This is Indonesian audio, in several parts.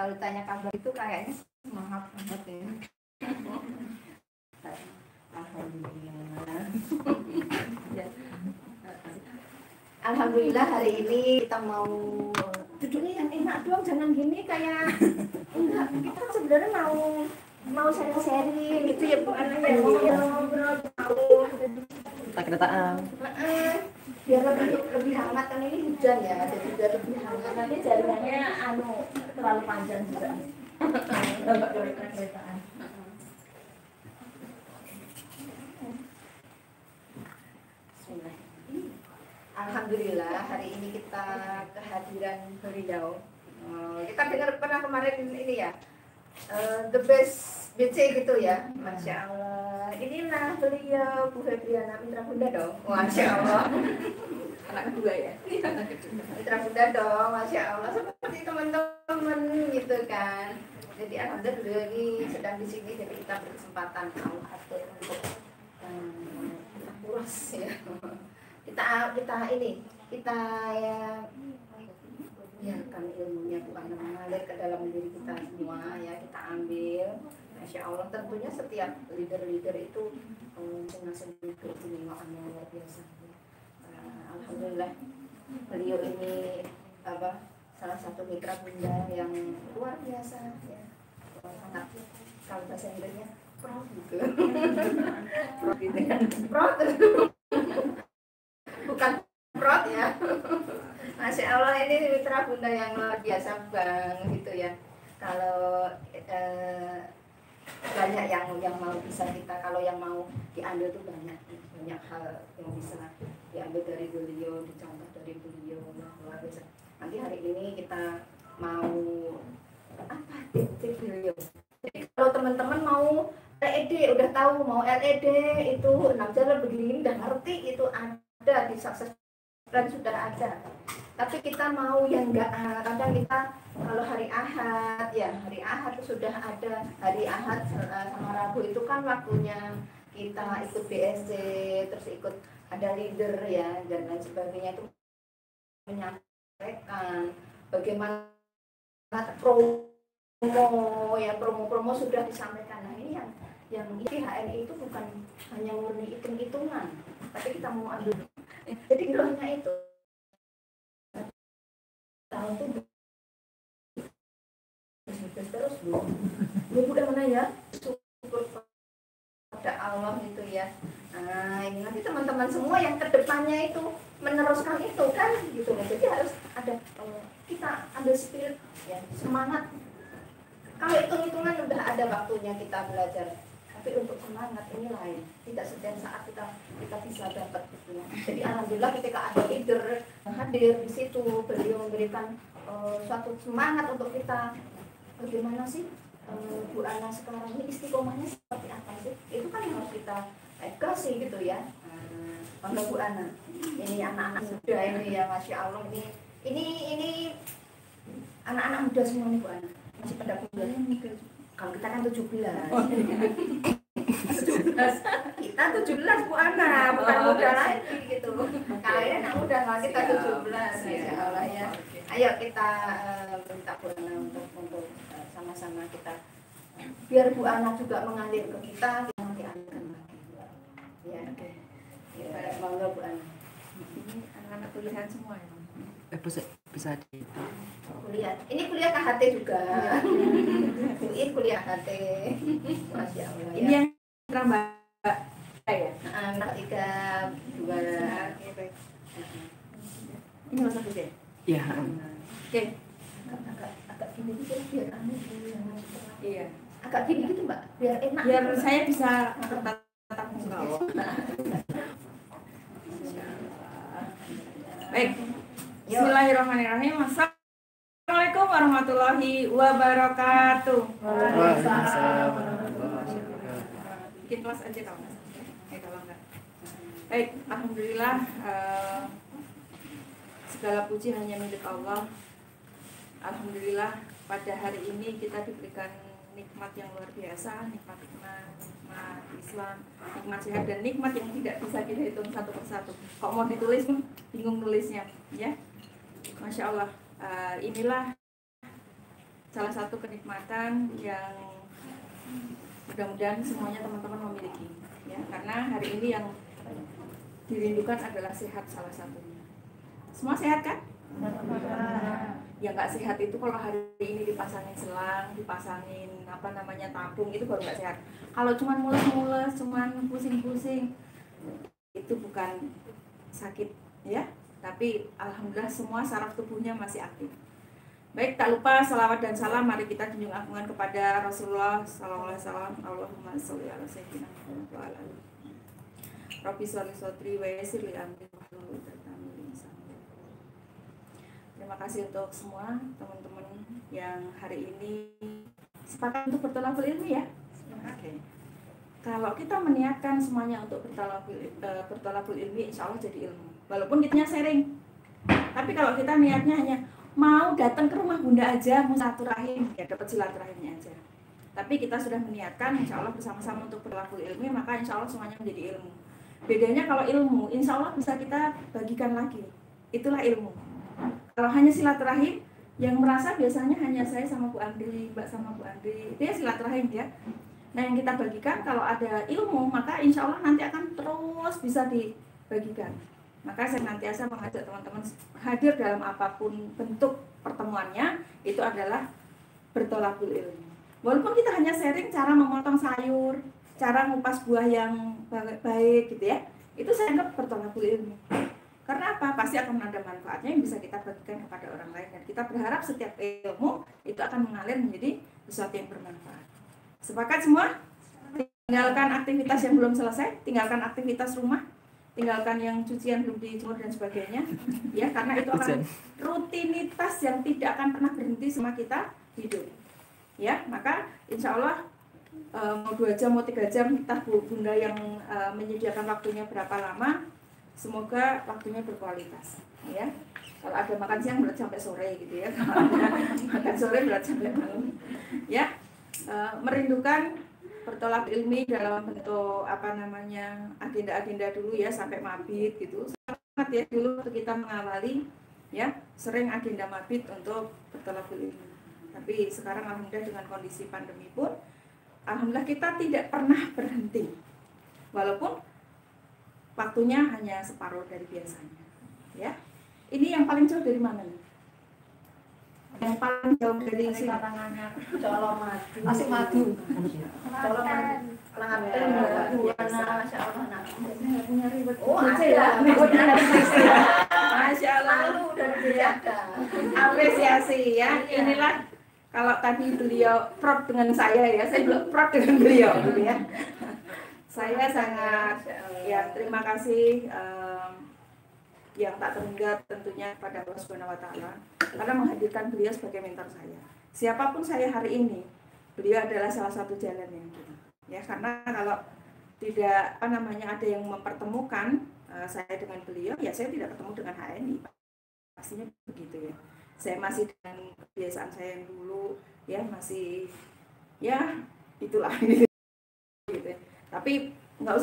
Kalau tanya kabar itu kayaknya semangat banget ya. Alhamdulillah. Ya. Alhamdulillah hari ini kita mau duduknya yang enak dong, jangan gini kayak enggak, kita sebenarnya mau sharing-sharing gitu ya, bukan hanya ngobrol tak-ketaan. Biar lebih hangat, kan ini hujan ya, jadi biar lebih hangat. Nanti jaringannya terlalu panjang juga. Keretaan. Alhamdulillah hari ini kita kehadiran beliau. Kita dengar pernah kemarin ini ya, the best BC gitu ya, Masya Allah. Inilah beliau, Bu Febriana Mitra Bunda dong, Masya Allah. Anak kedua ya, Mitra Bunda dong, Masya Allah. Seperti teman-teman gitu kan. Jadi alhamdulillah beliau ini sedang di sini, jadi kita berkesempatan Allah atur untuk uras ya. Kita biarkan ilmunya Tuhan mengalir ke dalam diri kita semua ya, kita ambil. Masya Allah, tentunya setiap leader-leader itu punya seni keistimewaan yang luar biasa. Alhamdulillah beliau ini salah satu mitra bunda yang luar biasa ya, sangat, kalau bahasa Inggrisnya proud gitu. Proud gitu kan, proud bukan proud ya. Masya Allah, ini mitra bunda yang luar biasa bang gitu ya. Kalau banyak yang mau bisa kita, kalau yang mau diambil tuh banyak hal yang bisa diambil dari beliau, dicontoh dari beliau, luar biasa. Nanti hari ini kita mau tips beliau. Jadi kalau teman-teman mau LED, udah tahu mau LED itu 6 jalan begini, udah ngerti itu ada di Sukses Plan, sudah ada. Tapi kita mau yang enggak, kadang kita kalau hari Ahad itu sudah ada. Hari Ahad sama Rabu itu kan waktunya kita ikut BSC, terus ikut ada leader ya dan lain sebagainya, itu menyampaikan bagaimana promo sudah disampaikan. Nah ini yang HNI itu bukan hanya murni hitung-hitungan, tapi kita mau ambil. Jadi hanya itu tahun itu terus udah mana ya, syukur pada Allah itu ya. Nah ini nanti teman-teman semua yang kedepannya itu meneruskan itu kan gitu loh. Jadi harus ada kita ambil spirit ya, semangat. Kalau hitung-hitungan udah ada waktunya kita belajar, tapi untuk semangat ini lain. Tidak setiap saat kita bisa dapat gitu ya. Jadi alhamdulillah ketika ada leader hadir di situ, beliau memberikan suatu semangat untuk kita. Bagaimana sih Bu Ana sekarang ini istiqomahnya seperti apa sih? Itu kan yang harus kita kasih gitu ya. Bangga Bu Ana. Ini anak-anak muda ini ya, Masya Allah, ini anak-anak muda semua nih Bu Ana. Masih pada muda. Kalau kita kan 17. 17. Kita 17 Bu Ana, bukan muda lagi gitu. Kalau ini anak muda, kita 17. Masya Allah ya. Ayo kita minta Bu Ana untuk sama-sama kita, biar Bu Ana juga mengalir ke kita dialirkan lagi. Ya, ya, monggo Bu Ana. Ini anak-anak kuliahan semua ya. Bisa di kuliah. Ini kuliah KHT juga. Ini kuliah KHT. Masya Allah ya. Ini yang Mbak ya. Anak 3, 2. Ini masa kerja? Ya. Oke. Agak gini gitu biar aneh. Iya. Agak gini gitu Mbak, biar enak. Biar gitu, saya bisa tatap muka. Baik. Bismillahirrahmanirrahim. Assalamualaikum warahmatullahi wabarakatuh. Waalaikumsalam. Bikin kelas aja kalau enggak. Baik, alhamdulillah, segala puji hanya milik Allah. Alhamdulillah pada hari ini kita diberikan nikmat yang luar biasa, nikmat iman, nikmat Islam, nikmat sehat, dan nikmat yang tidak bisa kita hitung satu persatu. Kok mau ditulis bingung nulisnya, ya. Masya Allah, inilah salah satu kenikmatan yang mudah-mudahan semuanya teman-teman memiliki, ya, karena hari ini yang dirindukan adalah sehat salah satunya. Semua sehat kan? Yang nggak sehat itu kalau hari ini dipasangin selang, dipasangin tabung, itu baru nggak sehat. Kalau cuma mules-mules, cuma pusing-pusing, itu bukan sakit, ya. Tapi alhamdulillah semua saraf tubuhnya masih aktif. Baik, tak lupa salawat dan salam mari kita junjung agungan kepada Rasulullah sallallahu alaihi wasallam. Allahumma sholli ala sayyidina Muhammad wa ala alihi. Rabbi sholli sodri wa yassir li amri wahlul 'uqdatam min lisani. Terima kasih untuk semua teman-teman yang hari ini sepakat untuk bertolabul ilmi, ya. Oke. Kalau kita meniatkan semuanya untuk bertolabul ilmi, insya Allah jadi ilmu. Walaupun kitanya sharing. Tapi kalau kita niatnya hanya mau datang ke rumah bunda aja, mau silaturahim, ya dapat silaturahimnya aja. Tapi kita sudah meniatkan, insya Allah bersama-sama untuk bertolabul ilmi, maka insya Allah semuanya menjadi ilmu. Bedanya kalau ilmu, insya Allah bisa kita bagikan lagi. Itulah ilmu. Kalau hanya silaturahim, yang merasa biasanya hanya saya sama Bu Andri, Mbak sama Bu Andri, itu ya silaturahim, ya. Nah, yang kita bagikan kalau ada ilmu, maka insya Allah nanti akan terus bisa dibagikan. Maka saya nantiasa mengajak teman-teman hadir dalam apapun bentuk pertemuannya, itu adalah bertolabul ilmi. Walaupun kita hanya sharing cara memotong sayur, cara ngupas buah yang baik gitu, ya, itu saya anggap bertolabul ilmi. Karena apa? Pasti akan ada manfaatnya yang bisa kita bagikan kepada orang lain. Dan kita berharap setiap ilmu itu akan mengalir menjadi sesuatu yang bermanfaat. Sepakat semua? Tinggalkan aktivitas yang belum selesai, tinggalkan aktivitas rumah, tinggalkan yang cucian belum dijemur dan sebagainya, ya, karena itu akan rutinitas yang tidak akan pernah berhenti sama kita hidup, ya. Maka insya Allah mau 2 jam mau 3 jam entah bunda yang menyediakan waktunya berapa lama, semoga waktunya berkualitas, ya. Kalau ada makan siang berarti sampai sore gitu, ya. Kalau ada makan sore berarti sampai malam, ya. Merindukan bertolak ilmi dalam bentuk agenda-agenda dulu, ya, sampai mabit gitu. Sangat, ya, dulu kita mengawali, ya, sering agenda mabit untuk bertolak ilmi. Tapi sekarang alhamdulillah dengan kondisi pandemi pun alhamdulillah kita tidak pernah berhenti. Walaupun waktunya hanya separuh dari biasanya, ya. Ini yang paling jauh dari mana nih? Yang paling jauh dari sini Colomadu. Asik Madu. Klaten. Masya Allah. Nggak punya ribet. Oh, ada. Masya Allah. Lalu dari Jakarta. Apresiasi, ya. Inilah kalau tadi beliau proud dengan saya, ya, saya belum proud dengan beliau, gitu, ya. Saya sangat, ya, terima kasih yang tak terhingga tentunya kepada Allah Subhanahu wa Ta'ala karena menghadirkan beliau sebagai mentor saya. Siapapun saya hari ini, beliau adalah salah satu jalannya, gitu. Ya, karena kalau tidak ada yang mempertemukan saya dengan beliau, ya saya tidak ketemu dengan HNI. Pastinya begitu, ya. Saya masih dengan kebiasaan saya yang dulu, ya, masih, ya, itulah gitu. Tapi nggak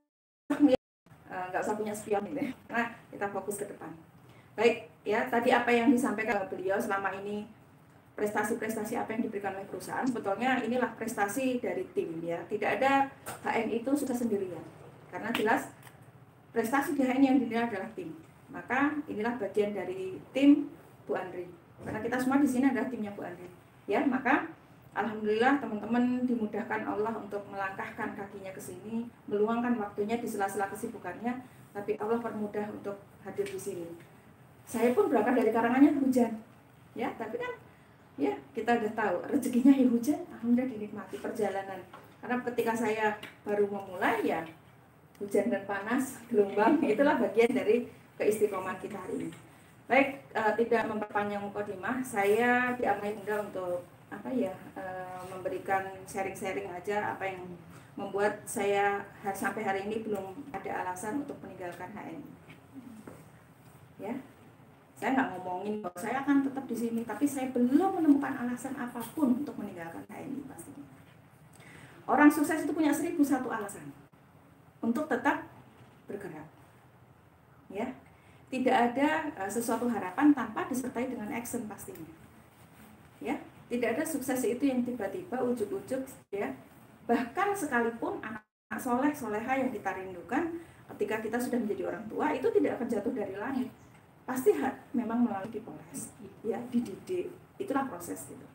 usah punya spion gitu, ya. Nah, kita fokus ke depan. Baik, ya, tadi apa yang disampaikan beliau selama ini, prestasi-prestasi apa yang diberikan oleh perusahaan, sebetulnya inilah prestasi dari tim, ya. Tidak ada HNI itu sudah sendirian. Karena jelas prestasi di HNI yang dinilai adalah tim. Maka inilah bagian dari tim Bu Andri. Karena kita semua di sini adalah timnya Bu Andri. Ya, maka alhamdulillah teman-teman dimudahkan Allah untuk melangkahkan kakinya ke sini, meluangkan waktunya di sela-sela kesibukannya, tapi Allah permudah untuk hadir di sini. Saya pun berangkat dari Karanganyar hujan, ya, tapi kan, ya, kita udah tahu rezekinya ya hujan, alhamdulillah dinikmati perjalanan. Karena ketika saya baru memulai, ya, hujan dan panas, gelombang, itulah bagian dari keistiqomahan kita hari ini. Baik, tidak memperpanjang mukadimah, saya diamai Bunda untuk memberikan sharing-sharing aja apa yang membuat saya sampai hari ini belum ada alasan untuk meninggalkan HNI. Ya, saya nggak ngomongin bahwa saya akan tetap di sini, tapi saya belum menemukan alasan apapun untuk meninggalkan HNI pastinya. Orang sukses itu punya 1001 alasan untuk tetap bergerak. Ya, tidak ada sesuatu harapan tanpa disertai dengan action pastinya. Ya. Tidak ada sukses itu yang tiba-tiba ujuk-ujuk ya. Bahkan sekalipun anak soleh soleha yang kita rindukan ketika kita sudah menjadi orang tua itu tidak akan jatuh dari langit. Pasti memang melalui dipoles, ya, dididik. Itulah proses gitu.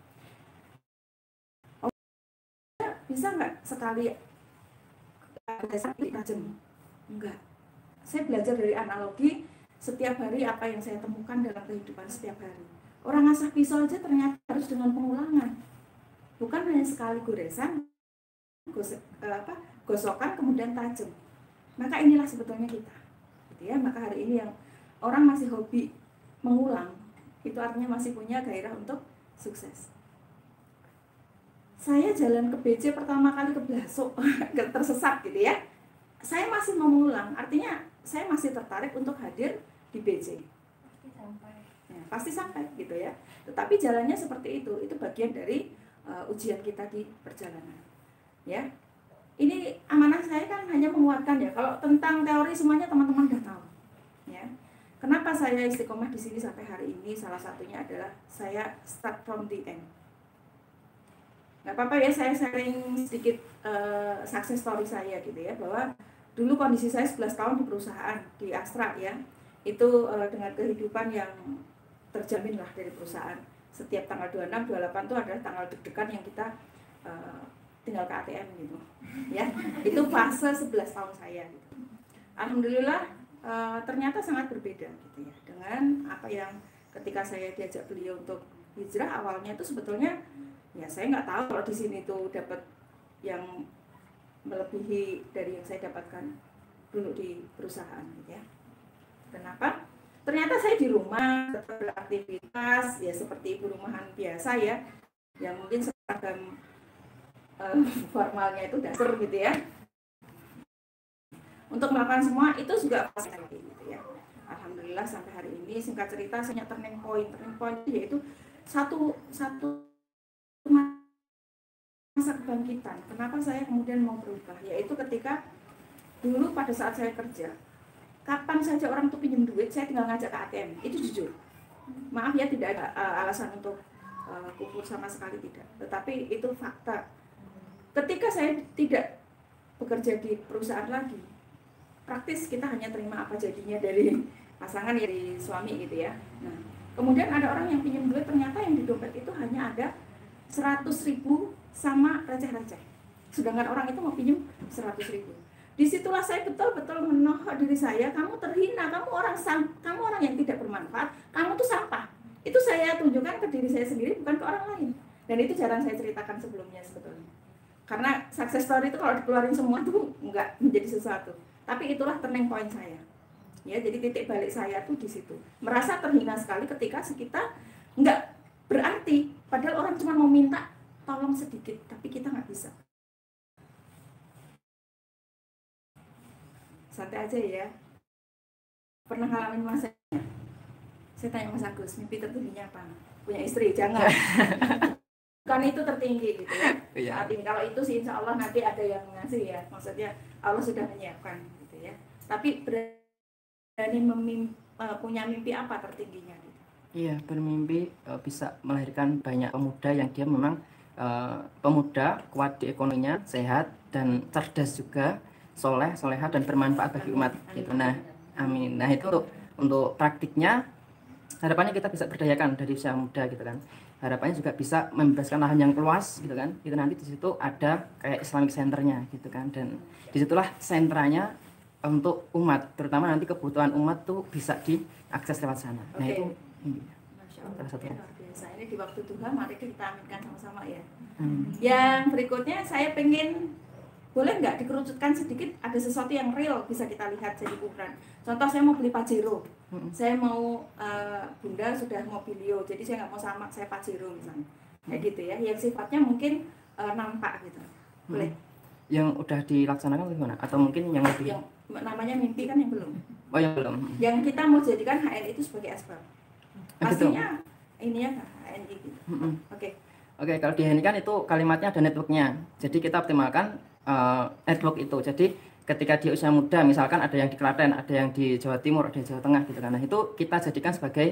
Bisa nggak sekali ada sakit tajam? Enggak. Saya belajar dari analogi setiap hari apa yang saya temukan dalam kehidupan setiap hari. Orang ngasah pisau aja ternyata harus dengan pengulangan. Bukan hanya sekali goresan, gosokan kemudian tajam. Maka inilah sebetulnya kita. Gitu ya. Maka hari ini yang orang masih hobi mengulang, itu artinya masih punya gairah untuk sukses. Saya jalan ke BC pertama kali ke Blaso, tersesat gitu ya. Saya masih mau mengulang, artinya saya masih tertarik untuk hadir di BC. Pasti sampai gitu ya. Tetapi jalannya seperti itu bagian dari ujian kita di perjalanan. Ya, ini amanah saya kan hanya menguatkan ya. Kalau tentang teori semuanya teman-teman udah tahu. Ya, kenapa saya istiqomah di sini sampai hari ini? Salah satunya adalah saya start from the end. Gak apa-apa ya, saya sharing sedikit success story saya gitu ya, bahwa dulu kondisi saya 11 tahun di perusahaan di Astra ya. Itu dengan kehidupan yang terjamin lah dari perusahaan. Setiap tanggal 26, 28 itu adalah tanggal deg-degan yang kita tinggal ke ATM gitu ya. Itu fase 11 tahun saya gitu. Alhamdulillah ternyata sangat berbeda gitu ya dengan apa yang ketika saya diajak beliau untuk hijrah. Awalnya itu sebetulnya ya saya nggak tahu kalau di sini tuh dapat yang melebihi dari yang saya dapatkan dulu di perusahaan gitu ya. Kenapa? Ternyata saya di rumah tetap beraktivitas ya seperti ibu rumahan biasa ya, yang mungkin seragam formalnya itu dasar gitu ya. Untuk melakukan semua itu juga pasti gitu ya. Alhamdulillah sampai hari ini, singkat cerita saya turning point yaitu satu masa kebangkitan. Kenapa saya kemudian mau berubah? Yaitu ketika dulu pada saat saya kerja, kapan saja orang tuh pinjam duit, saya tinggal ngajak ke ATM. Itu jujur. Maaf ya, tidak ada alasan untuk kufur sama sekali, tidak. Tetapi itu fakta. Ketika saya tidak bekerja di perusahaan lagi, praktis kita hanya terima apa jadinya dari pasangan, dari suami gitu ya. Nah, kemudian ada orang yang pinjam duit, ternyata yang di dompet itu hanya ada 100.000 sama receh-receh. Sedangkan orang itu mau pinjam 100.000. Disitulah saya betul-betul menohok diri saya, kamu terhina, kamu orang yang tidak bermanfaat, kamu tuh sampah. Itu saya tunjukkan ke diri saya sendiri, bukan ke orang lain. Dan itu jarang saya ceritakan sebelumnya sebetulnya. Karena success story itu kalau dikeluarin semua tuh nggak menjadi sesuatu. Tapi itulah turning point saya. Ya, jadi titik balik saya tuh di situ. Merasa terhina sekali ketika kita nggak berarti, padahal orang cuma mau minta tolong sedikit, tapi kita nggak bisa. Santai aja ya. Pernah ngalamin masanya? Saya tanya Mas Agus, mimpi tertingginya apa? Punya istri? Jangan. Kan itu tertinggi gitu ya. Saat ini kalau itu sih insya Allah nanti ada yang ngasih ya. Maksudnya Allah sudah menyiapkan gitu ya. Tapi berani punya mimpi apa tertingginya gitu? Iya, bermimpi bisa melahirkan banyak pemuda yang dia memang pemuda kuat di ekonominya, sehat dan cerdas juga, soleh, soleha dan bermanfaat bagi umat gitu. Nah, amin. Nah, itu untuk praktiknya harapannya kita bisa berdayakan dari usia muda gitu kan. Harapannya juga bisa membebaskan lahan yang luas gitu kan. Itu nanti di situ ada kayak Islamic Centernya gitu kan, dan disitulah sentranya untuk umat, terutama nanti kebutuhan umat tuh bisa diakses lewat sana. Nah, itu Masya Allah, luar biasa. Ini di waktu Tuhan, mari kita aminkan sama-sama ya. Yang berikutnya saya pengen, boleh nggak dikerucutkan sedikit, ada sesuatu yang real bisa kita lihat jadi ukuran. Contoh saya mau beli Pajero, saya mau Bunda sudah mobilio, jadi saya nggak mau sama, saya Pajero misalnya, kayak gitu ya. Yang sifatnya mungkin nampak gitu, boleh. Yang udah dilaksanakan gimana? Atau mungkin yang lebih? Yang namanya mimpi kan yang belum. Oh, yang belum. Yang kita mau jadikan HNI itu sebagai asbab. Pastinya ini ya HNI gitu. Oke, kalau di HNI kan itu kalimatnya ada networknya. Jadi kita optimalkan network itu. Jadi ketika di usia muda, misalkan ada yang di Klaten, ada yang di Jawa Timur, ada di Jawa Tengah gitu kan. Nah, itu kita jadikan sebagai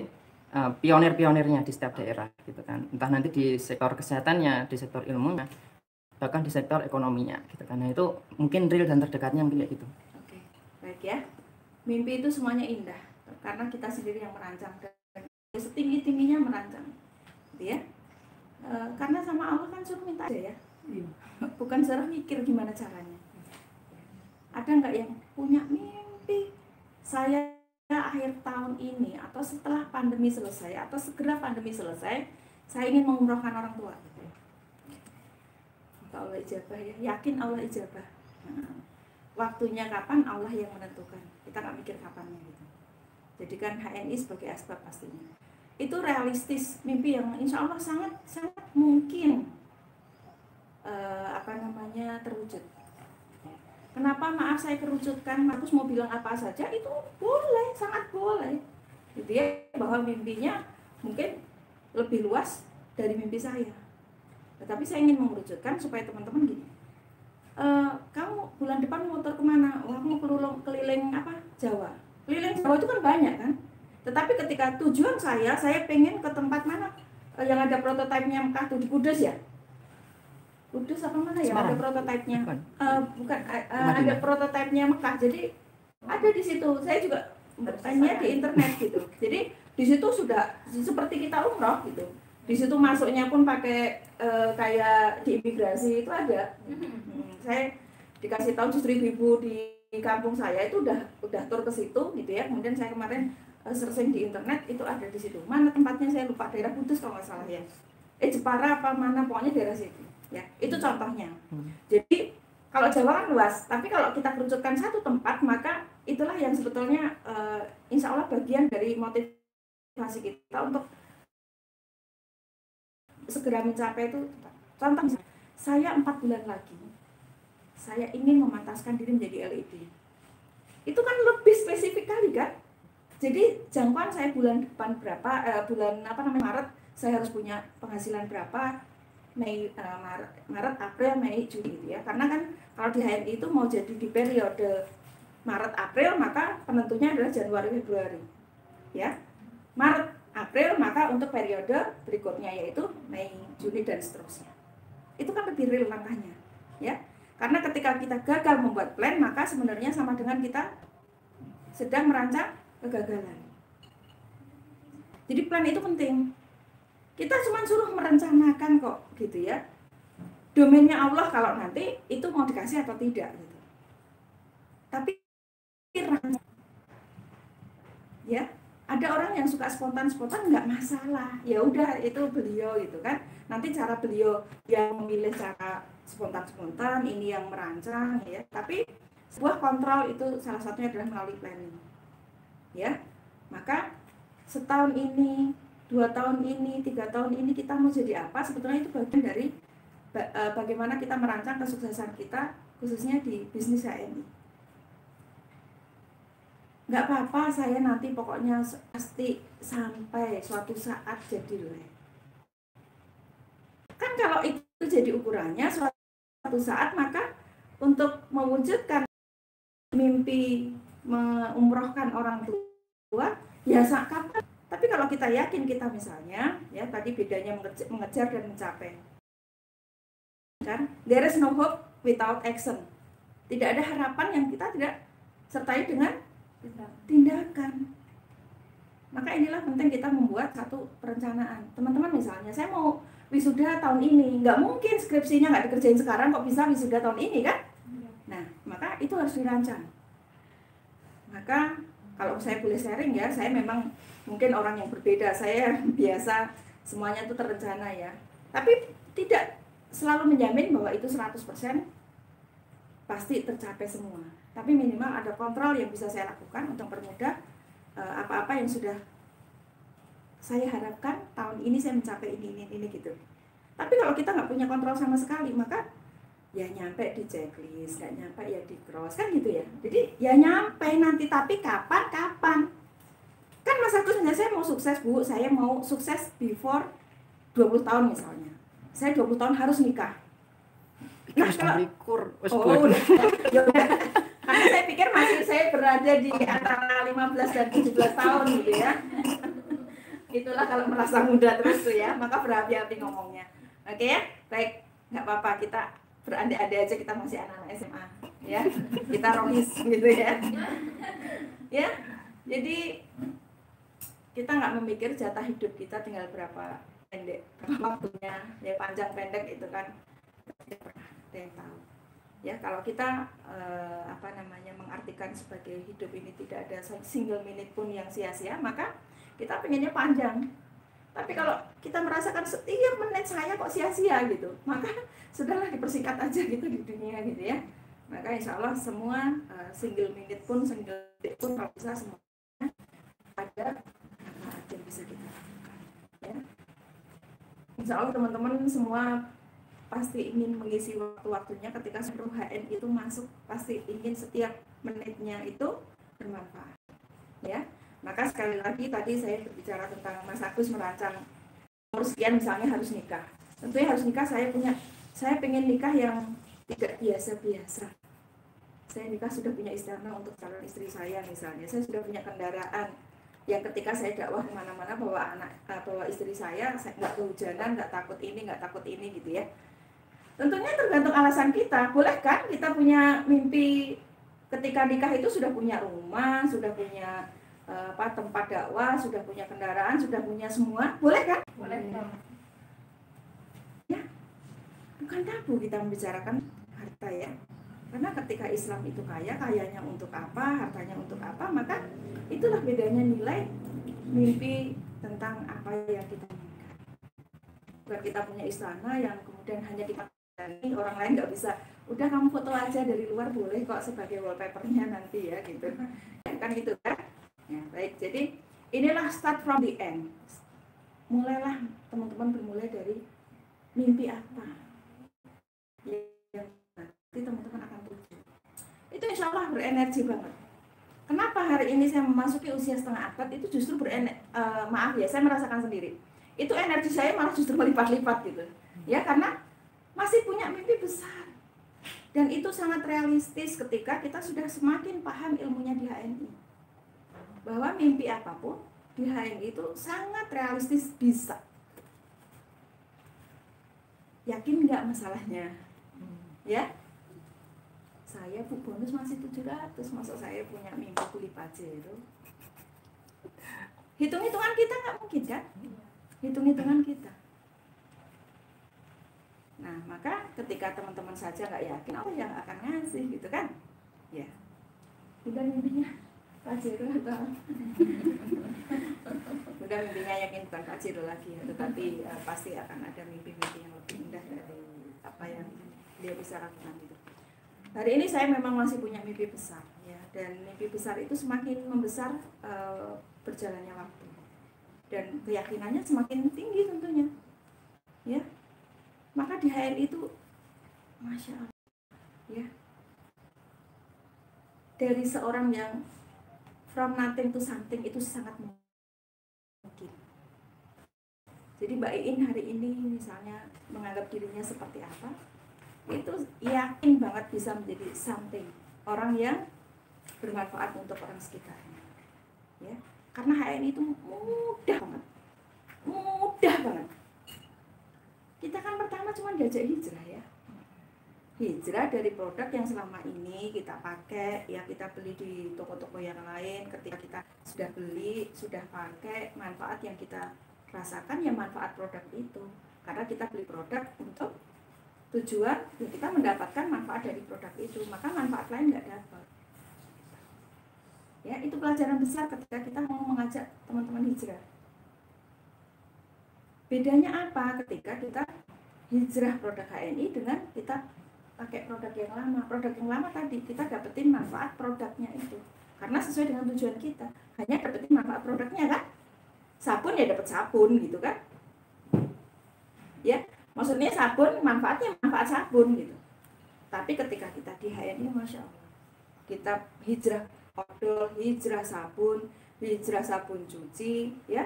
pionir-pionirnya di setiap daerah gitu kan, entah nanti di sektor kesehatannya, di sektor ilmunya, bahkan di sektor ekonominya gitu kan. Nah, itu mungkin real dan terdekatnya mungkin kayak gitu. Oke, baik ya. Mimpi itu semuanya indah karena kita sendiri yang merancang dan setinggi-tingginya merancang, gitu ya. Karena sama Allah kan suruh minta aja ya, bukan suruh mikir gimana caranya. Ada nggak yang punya mimpi saya akhir tahun ini atau setelah pandemi selesai atau segera pandemi selesai saya ingin mengumrohkan orang tua? Maka Allah ijabah ya, yakin Allah ijabah. Waktunya kapan Allah yang menentukan, kita nggak mikir kapannya gitu. Jadikan HNI sebagai asbab pastinya. Itu realistis, mimpi yang insya Allah sangat mungkin terwujud. Kenapa maaf saya kerucutkan, Markus mau bilang apa saja itu boleh, sangat boleh. Gitu ya, bahwa mimpinya mungkin lebih luas dari mimpi saya. Tetapi saya ingin mengerucutkan supaya teman-teman gini. Kamu bulan depan motor kemana? Oh, aku mau keliling Jawa. Keliling Jawa itu kan banyak kan. Tetapi ketika tujuan saya pengen ke tempat mana yang ada prototipenya Mekah tuh di Kudus ya. Kudus apa mana ya? Semarang. Ada prototipenya. Bukan ada prototipenya Mekah. Jadi ada di situ. Saya juga tanya di internet gitu. Jadi di situ sudah seperti kita umroh gitu. Di situ masuknya pun pakai kayak di imigrasi itu ada. Saya dikasih tahu justru ibu di kampung saya itu udah tur ke situ gitu ya. Kemudian saya kemarin searching di internet itu ada di situ. Mana tempatnya saya lupa, daerah Kudus kalau nggak salah ya. Jepara apa mana pokoknya daerah situ. Ya, itu contohnya. Jadi kalau Jawa kan luas, tapi kalau kita kerucutkan satu tempat maka itulah yang sebetulnya insya Allah bagian dari motivasi kita untuk segera mencapai itu. Contoh saya 4 bulan lagi saya ingin memantaskan diri menjadi LED. Itu kan lebih spesifik kali kan. Jadi jangkauan saya bulan depan berapa, Maret saya harus punya penghasilan berapa, Maret, April, Mei, Juni gitu ya. Karena kan kalau di HNI itu mau jadi di periode Maret, April maka penentunya adalah Januari, Februari. Ya. Maret, April maka untuk periode berikutnya yaitu Mei, Juni dan seterusnya. Itu kan lebih real langkahnya, ya. Karena ketika kita gagal membuat plan maka sebenarnya sama dengan kita sedang merancang kegagalan. Jadi plan itu penting. Kita cuma suruh merencanakan kok gitu ya. Domainnya Allah kalau nanti itu mau dikasih atau tidak gitu. Tapi ya, ada orang yang suka spontan nggak masalah. Ya udah itu beliau gitu kan. Nanti cara beliau yang memilih cara spontan ini yang merancang ya. Tapi sebuah kontrol itu salah satunya adalah melalui planning. Ya. Maka setahun ini 2 tahun ini, 3 tahun ini kita mau jadi apa, sebetulnya itu bagian dari bagaimana kita merancang kesuksesan kita, khususnya di bisnis HNI. Nggak apa-apa, saya nanti pokoknya pasti sampai suatu saat jadi lek. Kan kalau itu jadi ukurannya suatu saat, maka untuk mewujudkan mimpi mengumrohkan orang tua, ya kapan? Tapi kalau kita yakin kita misalnya, ya tadi bedanya mengejar dan mencapai. Kan? There is no hope without action. Tidak ada harapan yang kita tidak sertai dengan tindakan. Maka inilah penting kita membuat satu perencanaan. Teman-teman misalnya, saya mau wisuda tahun ini, nggak mungkin skripsinya nggak dikerjain sekarang, kok bisa wisuda tahun ini kan? Nah, maka itu harus dirancang. Maka kalau saya boleh sharing ya, saya memang mungkin orang yang berbeda, saya biasa semuanya itu terencana ya. Tapi tidak selalu menjamin bahwa itu 100% pasti tercapai semua. Tapi minimal ada kontrol yang bisa saya lakukan untuk mempermudah apa-apa yang sudah saya harapkan tahun ini saya mencapai ini gitu. Tapi kalau kita nggak punya kontrol sama sekali, maka ya nyampe di checklist, nggak nyampe ya di cross, kan gitu ya. Jadi ya nyampe nanti, tapi kapan? Kan Mas Agus misalnya saya mau sukses Bu, saya mau sukses before 20 tahun misalnya. Saya 20 tahun harus nikah. Nah, kalau karena saya pikir masih saya berada di antara 15 dan 17 tahun gitu ya. Itulah kalau merasa muda terus tuh ya, maka berhati-hati ngomongnya. Oke ya, baik, nggak apa-apa, kita berandai-andai aja kita masih anak-anak SMA, ya, kita rohis gitu ya. Ya, jadi kita nggak memikir jatah hidup kita tinggal berapa pendek, berapa waktunya, ya panjang pendek itu kan tidak pernah ada yang tahu. Ya, kalau kita mengartikan sebagai hidup ini tidak ada single minute pun yang sia-sia, maka kita pengennya panjang. Tapi kalau kita merasakan setiap menit saya kok sia-sia gitu, maka sudahlah dipersingkat aja gitu di dunia gitu ya. Maka insya Allah semua single minute pun, single detik pun kalau bisa semuanya ada manfaat yang bisa kita lakukan. Ya. Insya Allah teman-teman semua pasti ingin mengisi waktu-waktunya ketika seluruh HN itu masuk, pasti ingin setiap menitnya itu bermanfaat. Ya, maka sekali lagi tadi saya berbicara tentang Mas Agus merancang umur sekian misalnya harus nikah. Tentunya harus nikah, saya pengen nikah yang tidak biasa-biasa. Saya nikah sudah punya istana untuk calon istri saya misalnya. Saya sudah punya kendaraan yang ketika saya dakwah kemana-mana bawa istri saya nggak kehujanan, nggak takut ini gitu ya. Tentunya tergantung alasan kita. Boleh kan kita punya mimpi ketika nikah itu sudah punya rumah, sudah punya tempat dakwah, sudah punya kendaraan, sudah punya semua. Boleh kan? Boleh. Ya. Bukan tabu kita membicarakan harta ya. Karena ketika Islam itu kayanya untuk apa, hartanya untuk apa, maka itulah bedanya nilai mimpi tentang apa yang kita inginkan. Bukan kita punya istana yang kemudian hanya kita orang lain nggak bisa, udah kamu foto aja dari luar boleh kok sebagai wallpapernya nanti ya gitu kan gitu kan ya. Baik, jadi inilah start from the end. Mulailah teman-teman bermulai dari mimpi apa yang nanti teman-teman akan tuju. Itu insya Allah berenergi banget. Kenapa hari ini saya memasuki usia setengah abad itu justru maaf ya, saya merasakan sendiri itu energi saya malah justru melipat-lipat gitu ya, karena masih punya mimpi besar. Dan itu sangat realistis ketika kita sudah semakin paham ilmunya di HNI. Bahwa mimpi apapun di HNI itu sangat realistis bisa. Yakin nggak masalahnya? Ya? Saya Bu bonus masih 700, masa saya punya mimpi kuli pace itu. Hitung-hitungan kita nggak mungkin kan? Hitung-hitungan kita. Nah, maka ketika teman-teman saja nggak yakin, apa yang akan ngasih gitu kan? Ya, udah mimpinya Pak Jero atau udah mimpinya yakin bukan Pak Jero lagi ya, tetapi pasti akan ada mimpi-mimpi yang lebih indah dari apa yang dia bisa lakukan itu. Hari ini saya memang masih punya mimpi besar ya, dan mimpi besar itu semakin membesar berjalannya waktu dan keyakinannya semakin tinggi tentunya, ya. Maka di HNI itu, Masya Allah, ya, dari seorang yang from nothing to something itu sangat mungkin. Jadi Mbak Iin hari ini misalnya menganggap dirinya seperti apa, itu yakin banget bisa menjadi something, orang yang bermanfaat untuk orang sekitarnya. Ya, karena HNI itu mudah banget. Kita kan pertama cuma diajak hijrah ya. Hijrah dari produk yang selama ini kita pakai, ya kita beli di toko-toko yang lain. Ketika kita sudah beli, sudah pakai, manfaat yang kita rasakan ya manfaat produk itu. Karena kita beli produk untuk tujuan, ya kita mendapatkan manfaat dari produk itu, maka manfaat lain nggak dapat. Ya, itu pelajaran besar ketika kita mau mengajak teman-teman hijrah. Bedanya apa ketika kita hijrah produk HNI dengan kita pakai produk yang lama? Produk yang lama tadi kita dapetin manfaat produknya itu karena sesuai dengan tujuan kita, hanya dapetin manfaat produknya kan. Sabun ya dapat sabun gitu kan ya, maksudnya sabun manfaatnya manfaat sabun gitu. Tapi ketika kita di HNI, Masya Allah, kita hijrah odol, hijrah sabun cuci ya,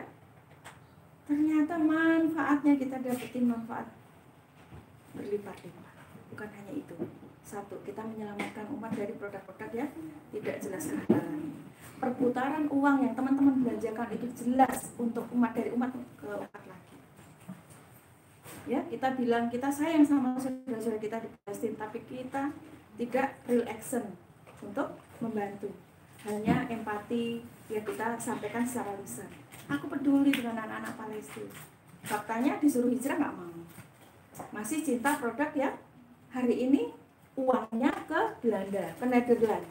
ternyata manfaatnya kita dapetin manfaat berlipat-lipat. bukan hanya itu. Satu, kita menyelamatkan umat dari produk-produk yang tidak jelas kehalalan. Perputaran uang yang teman-teman belanjakan itu jelas untuk umat, dari umat ke umat lagi. Ya, kita bilang kita sayang sama saudara-saudara kita di Palestina, tapi kita tidak real action untuk membantu. Hanya empati yang kita sampaikan secara lisan. Aku peduli dengan anak-anak Palestina. Faktanya disuruh hijrah nggak mau. Masih cinta produk yang hari ini uangnya ke Belanda, ke Nederland.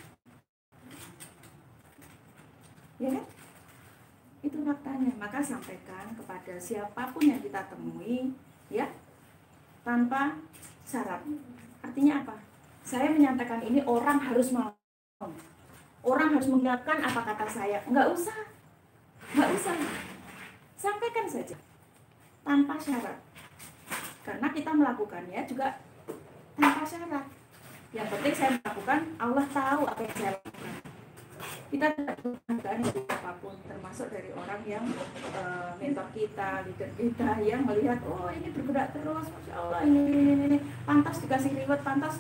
Ya kan? Itu faktanya. Maka sampaikan kepada siapapun yang kita temui, ya, tanpa syarat. Artinya apa? Saya menyampaikan ini, orang harus mau. Orang harus mengingatkan apa kata saya. Nggak usah. Sampaikan saja tanpa syarat. Karena kita melakukannya juga tanpa syarat. Yang penting saya melakukan, Allah tahu apa yang saya lakukan. Kita tidak menghargai dari apapun, termasuk dari orang yang mentor kita, leader kita, yang melihat, oh ini bergerak terus, Masya Allah, ini pantas dikasih reward, pantas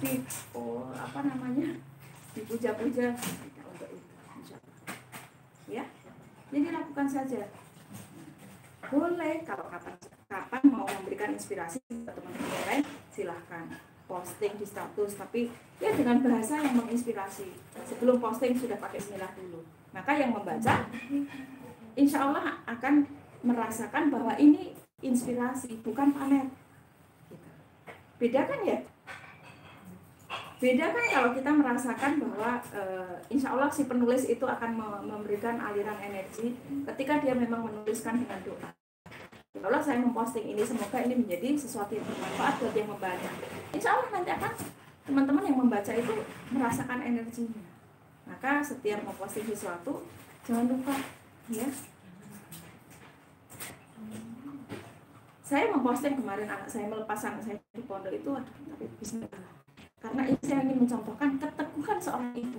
dipuja-puja. Tidak untuk itu, Insya Allah. Ya, jadi lakukan saja. Boleh kalau kapan mau memberikan inspirasi ke teman-teman yang lain, silahkan posting di status, tapi ya dengan bahasa yang menginspirasi. Sebelum posting sudah pakai bismillah dulu. Maka yang membaca insya Allah akan merasakan bahwa ini inspirasi, bukan pamer. Beda kan ya? Beda kan kalau kita merasakan bahwa insya Allah si penulis itu akan memberikan aliran energi ketika dia memang menuliskan dengan doa. Kalau saya memposting ini, semoga ini menjadi sesuatu yang bermanfaat buat yang membaca. Insya Allah nanti akan teman-teman yang membaca itu merasakan energinya. Maka setiap memposting sesuatu, jangan lupa, ya. Saya memposting kemarin anak saya melepas anak saya di pondok itu, tapi bismillah. Karena ini saya ingin mencontohkan keteguhan seorang ibu,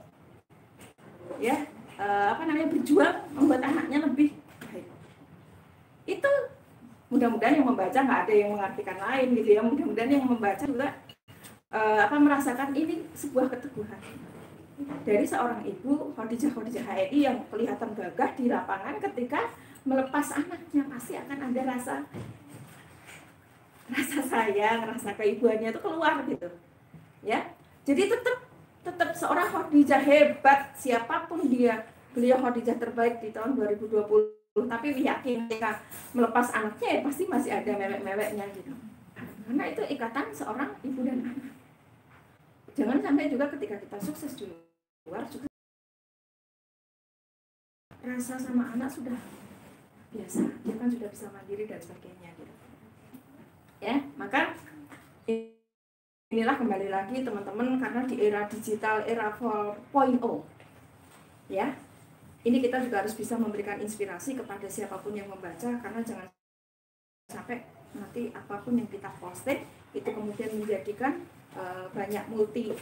ya, berjuang membuat anaknya lebih baik. Itu mudah-mudahan yang membaca nggak ada yang mengartikan lain gitu ya. Mudah-mudahan yang membaca juga merasakan ini sebuah keteguhan dari seorang ibu Khadijah HNI yang kelihatan gagah di lapangan ketika melepas anaknya. Pasti akan ada rasa sayang, rasa keibuannya itu keluar gitu ya. Jadi tetap seorang Khadijah hebat, siapapun dia, beliau Khadijah terbaik di tahun 2020. Tapi yakin ketika melepas anaknya ya pasti masih ada mewek-meweknya gitu. Karena itu ikatan seorang ibu dan anak. Jangan sampai juga ketika kita sukses di luar juga rasa sama anak sudah biasa, dia kan sudah bisa mandiri dan sebagainya gitu. Ya, maka inilah kembali lagi teman-teman, karena di era digital, era 4.0 ya. Ini kita juga harus bisa memberikan inspirasi kepada siapapun yang membaca, karena jangan sampai nanti apapun yang kita posting itu kemudian menjadikan banyak multi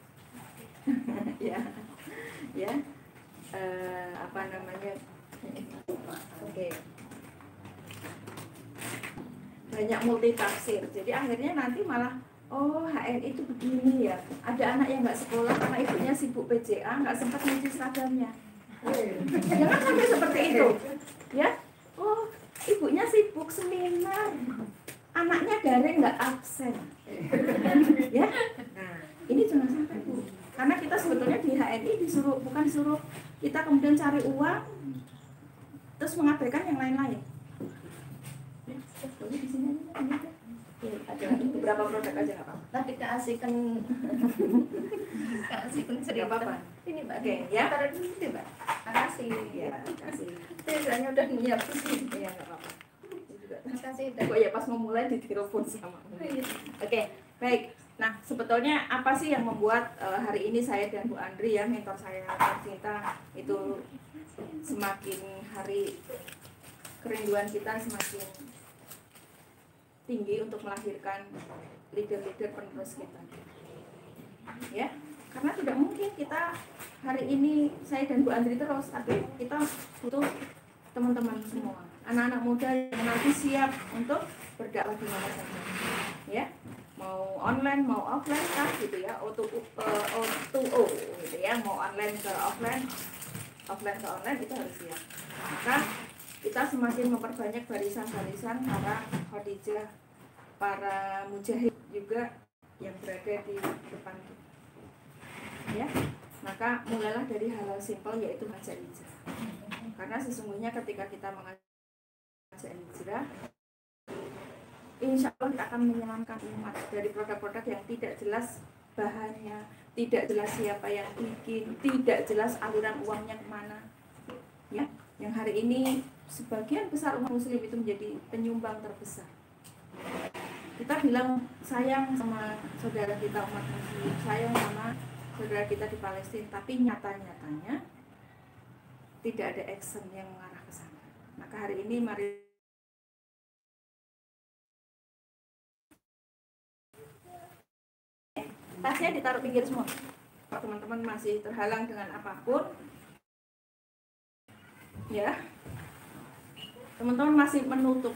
banyak multi tafsir. Jadi akhirnya nanti malah HNI itu begini ya, ada anak yang nggak sekolah karena ibunya sibuk PJA, nggak sempat nyuci seragamnya. Jangan sampai seperti itu ya. Ibunya sibuk seminar, anaknya daring nggak absen ya. Nah ini jangan sampai Bu, karena kita sebetulnya di HNI bukan disuruh kita kemudian cari uang terus mengabaikan yang lain-lain. Boleh di sini ada beberapa produk aja nggak apa-apa. Tapi keasikan cerita apa-apa. Ini Mbak. Oke, ya. Taruh dulu deh Mbak. Makasih. Ya, kasih. Biasanya udah nyiapin. Iya nggak apa-apa. Makasih. Kok ya pas mau mulai ditelepon sama. Oke, baik. Nah, sebetulnya apa sih yang membuat hari ini saya dan Bu Andri ya, mentor saya tercinta, itu semakin hari kerinduan kita semakin tinggi untuk melahirkan leader-leader penerus kita. Ya, karena tidak mungkin kita hari ini saya dan Bu Andri terus, tapi kita butuh teman-teman semua, anak-anak muda yang nanti siap untuk berdakwah di mana saja. Ya, mau online mau offline kah gitu ya, O2O gitu ya, mau online ke offline ke online, itu harus siap. Maka kita semakin memperbanyak barisan-barisan para Khadijah, para mujahid juga yang berada di depan kita. Ya, maka mulailah dari hal simpel, yaitu mengajak hijrah. Karena sesungguhnya ketika kita mengajak hijrah, insya Allah kita akan menyenangkan umat dari produk-produk yang tidak jelas bahannya, tidak jelas siapa yang bikin, tidak jelas aliran uangnya kemana. Ya, yang hari ini sebagian besar umat muslim itu menjadi penyumbang terbesar. Kita bilang sayang sama saudara kita umat muslim, sayang sama saudara kita di Palestina, tapi nyata-nyatanya tidak ada action yang mengarah ke sana. Maka hari ini mari tasnya ditaruh pinggir semua. Kalau teman-teman masih terhalang dengan apapun, ya, teman-teman masih menutup,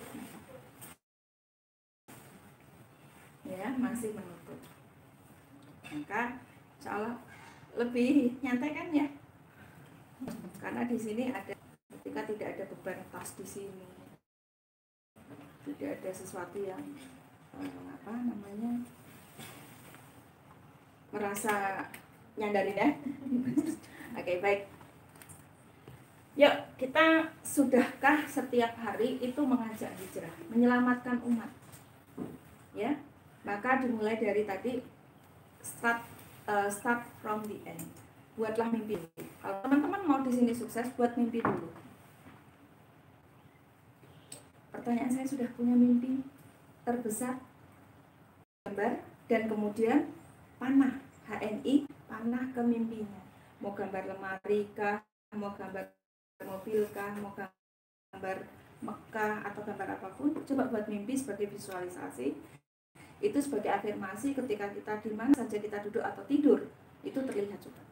ya, masih menutup, maka insya Allah lebih nyantai kan ya, karena di sini ada, ketika tidak ada beban tas di sini, tidak ada sesuatu yang merasa nyandarin ya. Oke, baik. Yuk, kita sudahkah setiap hari itu mengajak hijrah, menyelamatkan umat? Ya, maka dimulai dari tadi, start from the end. Buatlah mimpi dulu. Kalau teman-teman mau di sini sukses, buat mimpi dulu. Pertanyaan saya, sudah punya mimpi terbesar? Gambar dan kemudian panah, HNI, panah ke mimpinya. Mau gambar lemari kah, mau gambar mobil kah, mau gambar Mekah atau gambar apapun, coba buat mimpi sebagai visualisasi. Itu sebagai afirmasi ketika kita di mana saja kita duduk atau tidur, itu terlihat juga.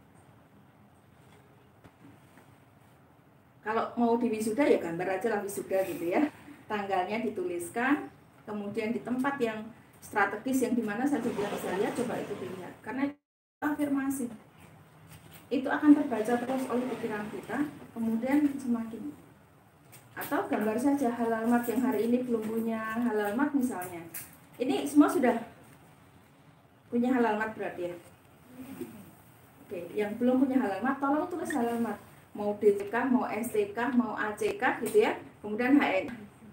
Kalau mau di wisuda ya gambar aja lah wisuda gitu ya. Tanggalnya dituliskan, kemudian di tempat yang strategis yang dimana saja dia bisa lihat, coba itu dilihat. Karena itu afirmasi. Itu akan terbaca terus oleh pikiran kita, kemudian semakin. Atau gambar saja halal mat yang hari ini belum punya halal mat misalnya. Ini semua sudah punya halal mat berarti ya. Oke, yang belum punya halal mat, tolong tulis halal mat. Mau DTK, mau STK, mau ACK gitu ya. Kemudian HN.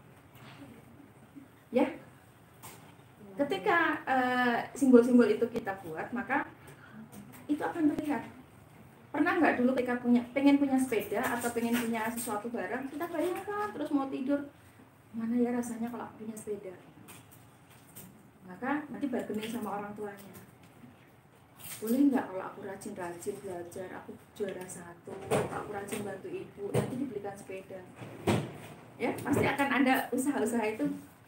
Ya. Ketika simbol-simbol itu kita buat, maka itu akan terlihat. Pernah nggak dulu ketika pengen punya sepeda atau pengen punya sesuatu barang, kita bayangkan terus mau tidur, mana ya rasanya kalau aku punya sepeda. Maka nanti bargaining sama orang tuanya. Boleh nggak kalau aku rajin-rajin belajar, aku juara 1, aku rajin bantu ibu, nanti dibelikan sepeda. Ya, pasti akan ada usaha-usaha itu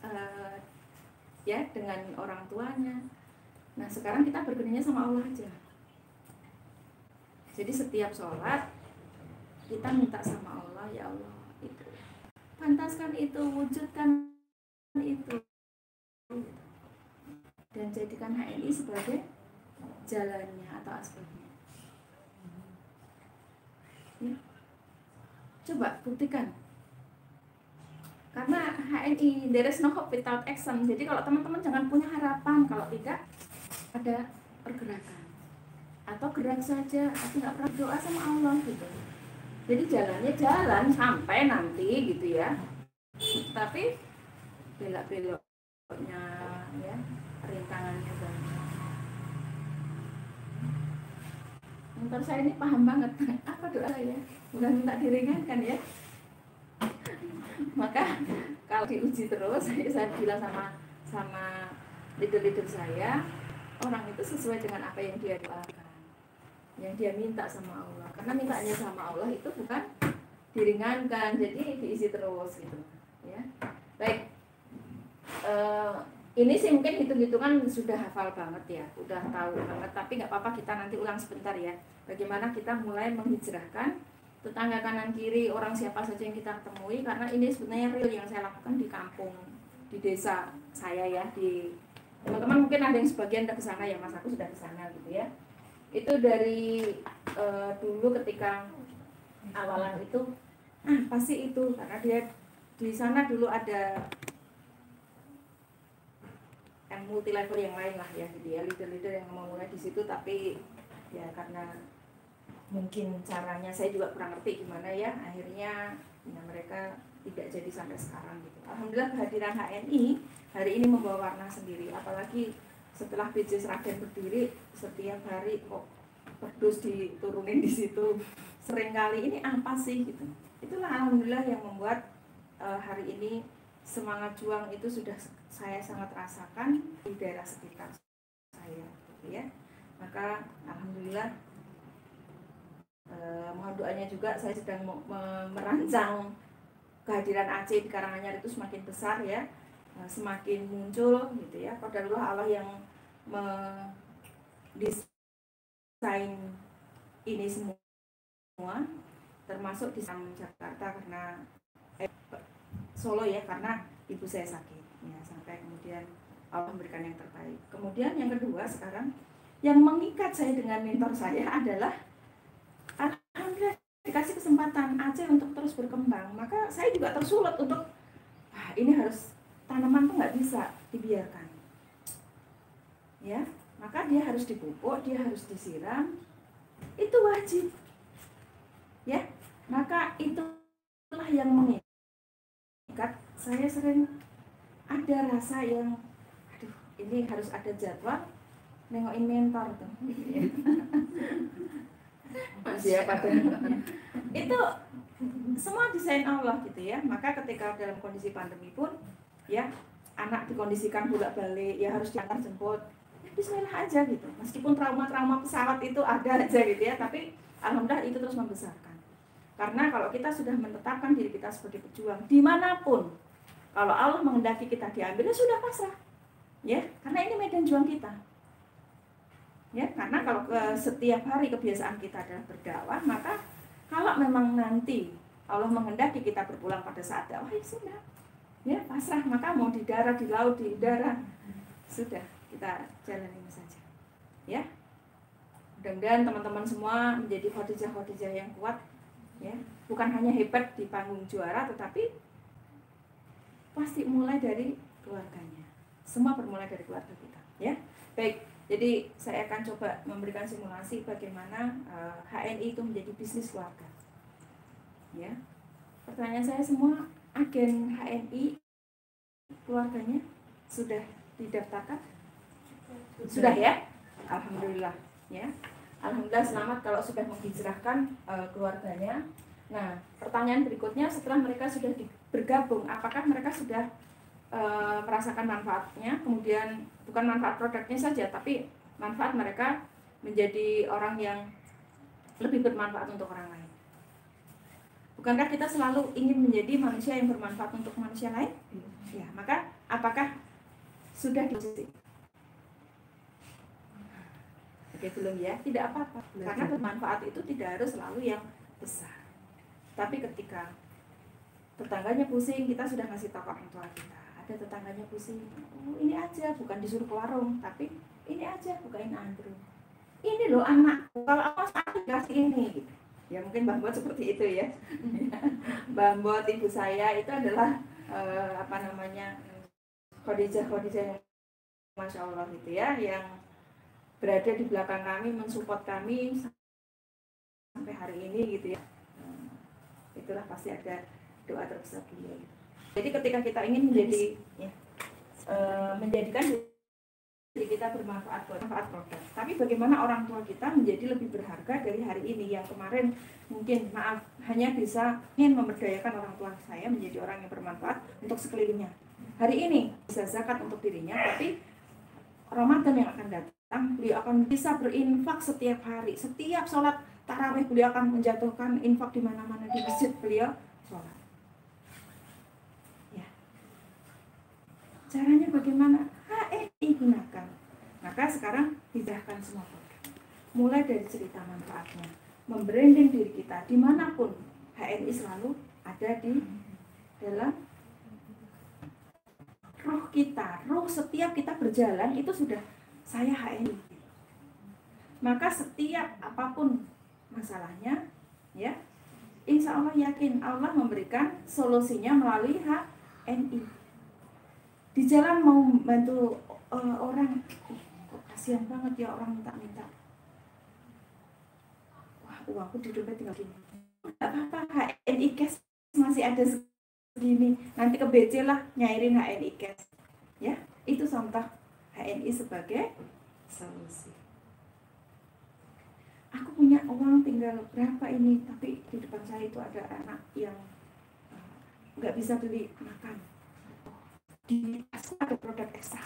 ya dengan orang tuanya. Nah, sekarang kita bergeningnya sama Allah aja. Jadi setiap sholat kita minta sama Allah, ya Allah, itu pantaskan itu, wujudkan itu, dan jadikan HNI sebagai jalannya atau asbabnya. Ya. Coba buktikan. Karena HNI, there is no hope without action. Jadi kalau teman-teman jangan punya harapan kalau tidak ada pergerakan. Atau gerak saja, tapi nggak pernah doa sama Allah gitu. Jadi jalannya jalan sampai nanti gitu ya. Tapi belok-beloknya ya, rintangannya banyak. Menurut saya ini paham banget apa doa ya. Bukan minta diringankan ya. Maka kalau diuji terus, saya bilang sama leader-leader saya, orang itu sesuai dengan apa yang dia doakan, yang dia minta sama Allah. Karena mintanya sama Allah itu bukan diringankan, jadi diisi terus gitu ya. Baik, ini sih mungkin hitung-hitungan sudah hafal banget ya, udah tahu banget, tapi nggak apa-apa, kita nanti ulang sebentar ya. Bagaimana kita mulai menghijrahkan tetangga kanan kiri, orang siapa saja yang kita temui, karena ini sebenarnya real yang saya lakukan di kampung, di desa saya ya, di Teman-teman mungkin ada yang sebagian udah ke sana ya, Mas, aku sudah ke sana gitu ya. Itu dari dulu ketika awalan itu pasti itu karena dia di sana dulu ada multi level yang lain lah ya, gitu ya, leader-leader yang memulai di situ, tapi ya karena mungkin caranya saya juga kurang ngerti gimana ya, akhirnya ya mereka tidak jadi sampai sekarang gitu. Alhamdulillah kehadiran HNI hari ini membawa warna sendiri, apalagi setelah PJ Sragen berdiri, setiap hari kok pedus diturunin di situ, seringkali ini apa sih gitu. Itulah alhamdulillah yang membuat hari ini semangat juang itu sudah saya sangat rasakan di daerah sekitar saya gitu ya. Maka alhamdulillah mohon doanya juga, saya sedang merancang kehadiran Aceh di Karanganyar itu semakin besar ya, semakin muncul gitu ya. Qadarullah Allah yang mendesain ini semua, termasuk di Jakarta karena Solo ya, karena ibu saya sakit ya, sampai kemudian Allah memberikan yang terbaik. Kemudian yang kedua sekarang yang mengikat saya dengan mentor saya adalah alhamdulillah dikasih kesempatan Aceh untuk terus berkembang, maka saya juga tersulut untuk ini harus, tanaman tuh nggak bisa dibiarkan ya, maka dia harus dipupuk, dia harus disiram, itu wajib ya. Maka itulah yang mengikat saya. Sering ada rasa yang aduh ini harus ada jadwal nengokin mentor tuh ya. Ya, itu semua desain Allah gitu ya. Maka ketika dalam kondisi pandemi pun ya, anak dikondisikan bolak-balik ya, harus diantar jemput ya, bismillah aja gitu, meskipun trauma-trauma pesawat itu ada aja gitu ya, tapi alhamdulillah itu terus membesarkan. Karena kalau kita sudah menetapkan diri kita sebagai pejuang dimanapun, kalau Allah menghendaki kita diambil ya sudah pasrah ya, karena ini medan juang kita ya. Karena kalau setiap hari kebiasaan kita adalah berdakwah, maka kalau memang nanti Allah menghendaki kita berpulang pada saat dakwah ya sudah ya, pasrah. Maka mau di darat, di laut, di udara, sudah kita jalani saja ya. Mudah-mudahan teman-teman semua menjadi khadijah-khadijah yang kuat ya, bukan hanya hebat di panggung juara, tetapi pasti mulai dari keluarganya. Semua bermulai dari keluarga kita ya. Baik, jadi saya akan coba memberikan simulasi bagaimana HNI itu menjadi bisnis keluarga ya. Pertanyaan saya, semua agen HNI keluarganya sudah didaftarkan? Sudah ya? Alhamdulillah ya. Alhamdulillah, selamat kalau sudah menghijrahkan keluarganya. Nah, pertanyaan berikutnya, setelah mereka sudah bergabung, apakah mereka sudah merasakan manfaatnya? Kemudian bukan manfaat produknya saja, tapi manfaat mereka menjadi orang yang lebih bermanfaat untuk orang lain. Bukankah kita selalu ingin menjadi manusia yang bermanfaat untuk manusia lain? Ya, maka apakah sudah diuji? Oke, belum ya, tidak apa-apa. Karena bermanfaat itu tidak harus selalu yang besar. Tapi ketika tetangganya pusing, kita sudah ngasih tahu orang tua kita. Ada tetangganya pusing, oh ini aja, bukan disuruh ke warung, tapi ini aja, bukain andro. Ini loh anak, kalau awas aku kasih ini. Gitu. Ya mungkin Mbak Mbot seperti itu ya. Mbak Mbot, ibu saya itu adalah khadijah yang Masya Allah gitu ya, yang berada di belakang kami, mensupport kami sampai hari ini gitu ya. Itulah pasti ada doa terbesar beliau. Jadi ketika kita ingin menjadikan diri kita bermanfaat produk, tapi bagaimana orang tua kita menjadi lebih berharga dari hari ini, yang kemarin mungkin maaf hanya bisa ingin memberdayakan orang tua saya menjadi orang yang bermanfaat untuk sekelilingnya. Hari ini bisa zakat untuk dirinya, tapi Ramadan yang akan datang beliau akan bisa berinfak setiap hari, setiap sholat tarawih beliau akan menjatuhkan infak di mana-mana, di masjid beliau sholat. Ya. Caranya bagaimana? HNI gunakan. Maka sekarang pindahkan semua program. Mulai dari cerita manfaatnya, membranding diri kita dimanapun, HNI selalu ada di dalam roh kita, ruh setiap kita berjalan itu sudah saya HNI. Maka setiap apapun masalahnya, ya, insya Allah yakin Allah memberikan solusinya melalui HNI. Di jalan mau bantu orang, kok kasihan banget ya orang minta-minta. Wah, uangku di dompet tinggal gini. Nggak apa-apa, HNI cash masih ada segini. Nanti ke BC lah nyairin HNI cash. Ya, itu contoh HNI sebagai solusi. Aku punya uang tinggal berapa ini, tapi di depan saya itu ada anak yang nggak bisa beli makan. Di aku ada produk ekstra.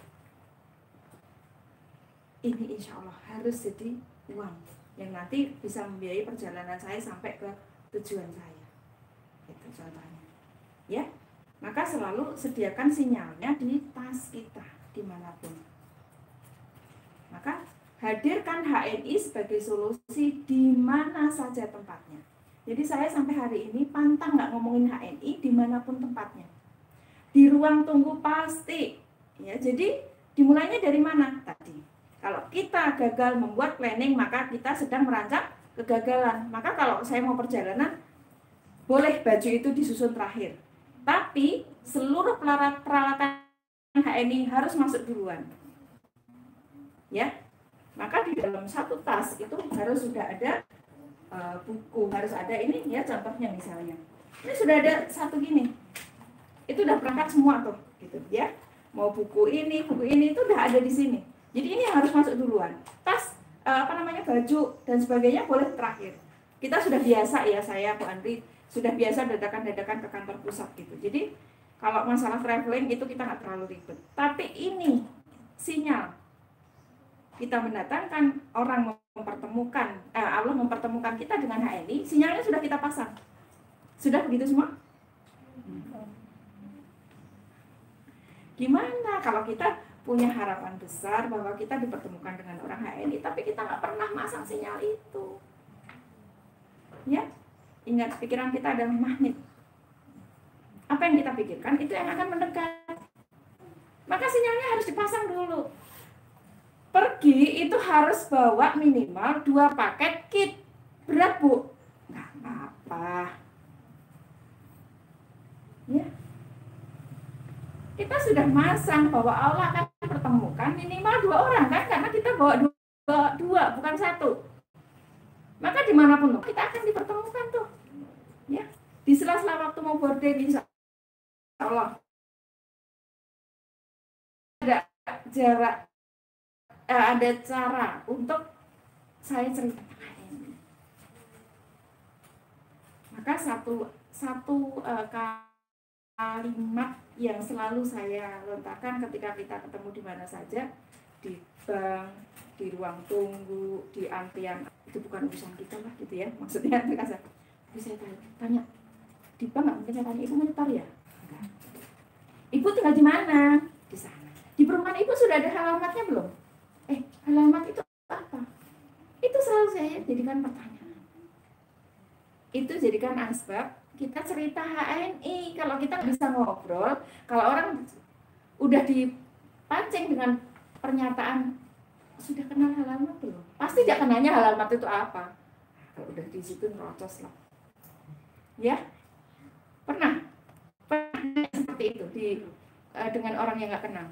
Ini insya Allah harus jadi uang yang nanti bisa membiayai perjalanan saya sampai ke tujuan saya. Itu contohnya. Ya, maka selalu sediakan sinyalnya di tas kita dimanapun. Maka hadirkan HNI sebagai solusi di mana saja tempatnya. Jadi saya sampai hari ini pantang nggak ngomongin HNI dimanapun tempatnya. Di ruang tunggu pasti. Ya, jadi dimulainya dari mana tadi? Kalau kita gagal membuat planning, maka kita sedang merancang kegagalan. Maka kalau saya mau perjalanan, boleh baju itu disusun terakhir. Tapi seluruh peralatan HNI harus masuk duluan. Ya. Maka di dalam satu tas itu harus sudah ada buku, harus ada ini ya contohnya misalnya. Ini sudah ada satu gini. Itu udah perangkat semua tuh, gitu ya. Mau buku ini itu udah ada di sini. Jadi ini harus masuk duluan. Tas baju dan sebagainya boleh terakhir. Kita sudah biasa ya, saya Bu Andri sudah biasa dadakan-dadakan ke kantor pusat gitu. Jadi kalau masalah traveling itu kita nggak terlalu ribet. Tapi ini sinyal kita mendatangkan orang mempertemukan, Allah mempertemukan kita dengan HNI, sinyalnya sudah kita pasang. Sudah begitu semua? Gimana kalau kita punya harapan besar bahwa kita dipertemukan dengan orang HNI, tapi kita nggak pernah masang sinyal itu? Ya, ingat pikiran kita adalah magnet. Apa yang kita pikirkan, itu yang akan mendekat. Maka sinyalnya harus dipasang dulu. Pergi itu harus bawa minimal 2 paket kit. Berat Bu? Nggak apa-apa. Ya. Kita sudah masang bahwa Allah akan pertemukan minimal 2 orang kan? Karena kita bawa 2 bukan 1. Maka dimanapun kita akan dipertemukan tuh. Ya. Di sela-sela waktu mau boarding insya Allah. Ada jarak. Ada cara untuk saya ceritakan ini. Maka satu kalimat yang selalu saya lontarkan ketika kita ketemu di mana saja, di bank, di ruang tunggu, di antrian, itu bukan urusan kita lah gitu ya. Maksudnya saya tanya, di bank nggak mungkin saya tanya, ibu menyetor ya? Enggak. Ibu tinggal di mana? Di sana. Di perumahan ibu sudah ada alamatnya belum? Alamat itu apa? Itu selalu saya jadikan pertanyaan. Itu jadikan asbab kita cerita HNI. Kalau kita bisa ngobrol, kalau orang udah dipancing dengan pernyataan sudah kenal halamat belum? Pasti dia kenanya halamat itu apa. Kalau udah di situ nerocos lah. Ya, pernah seperti itu dengan orang yang nggak kenal.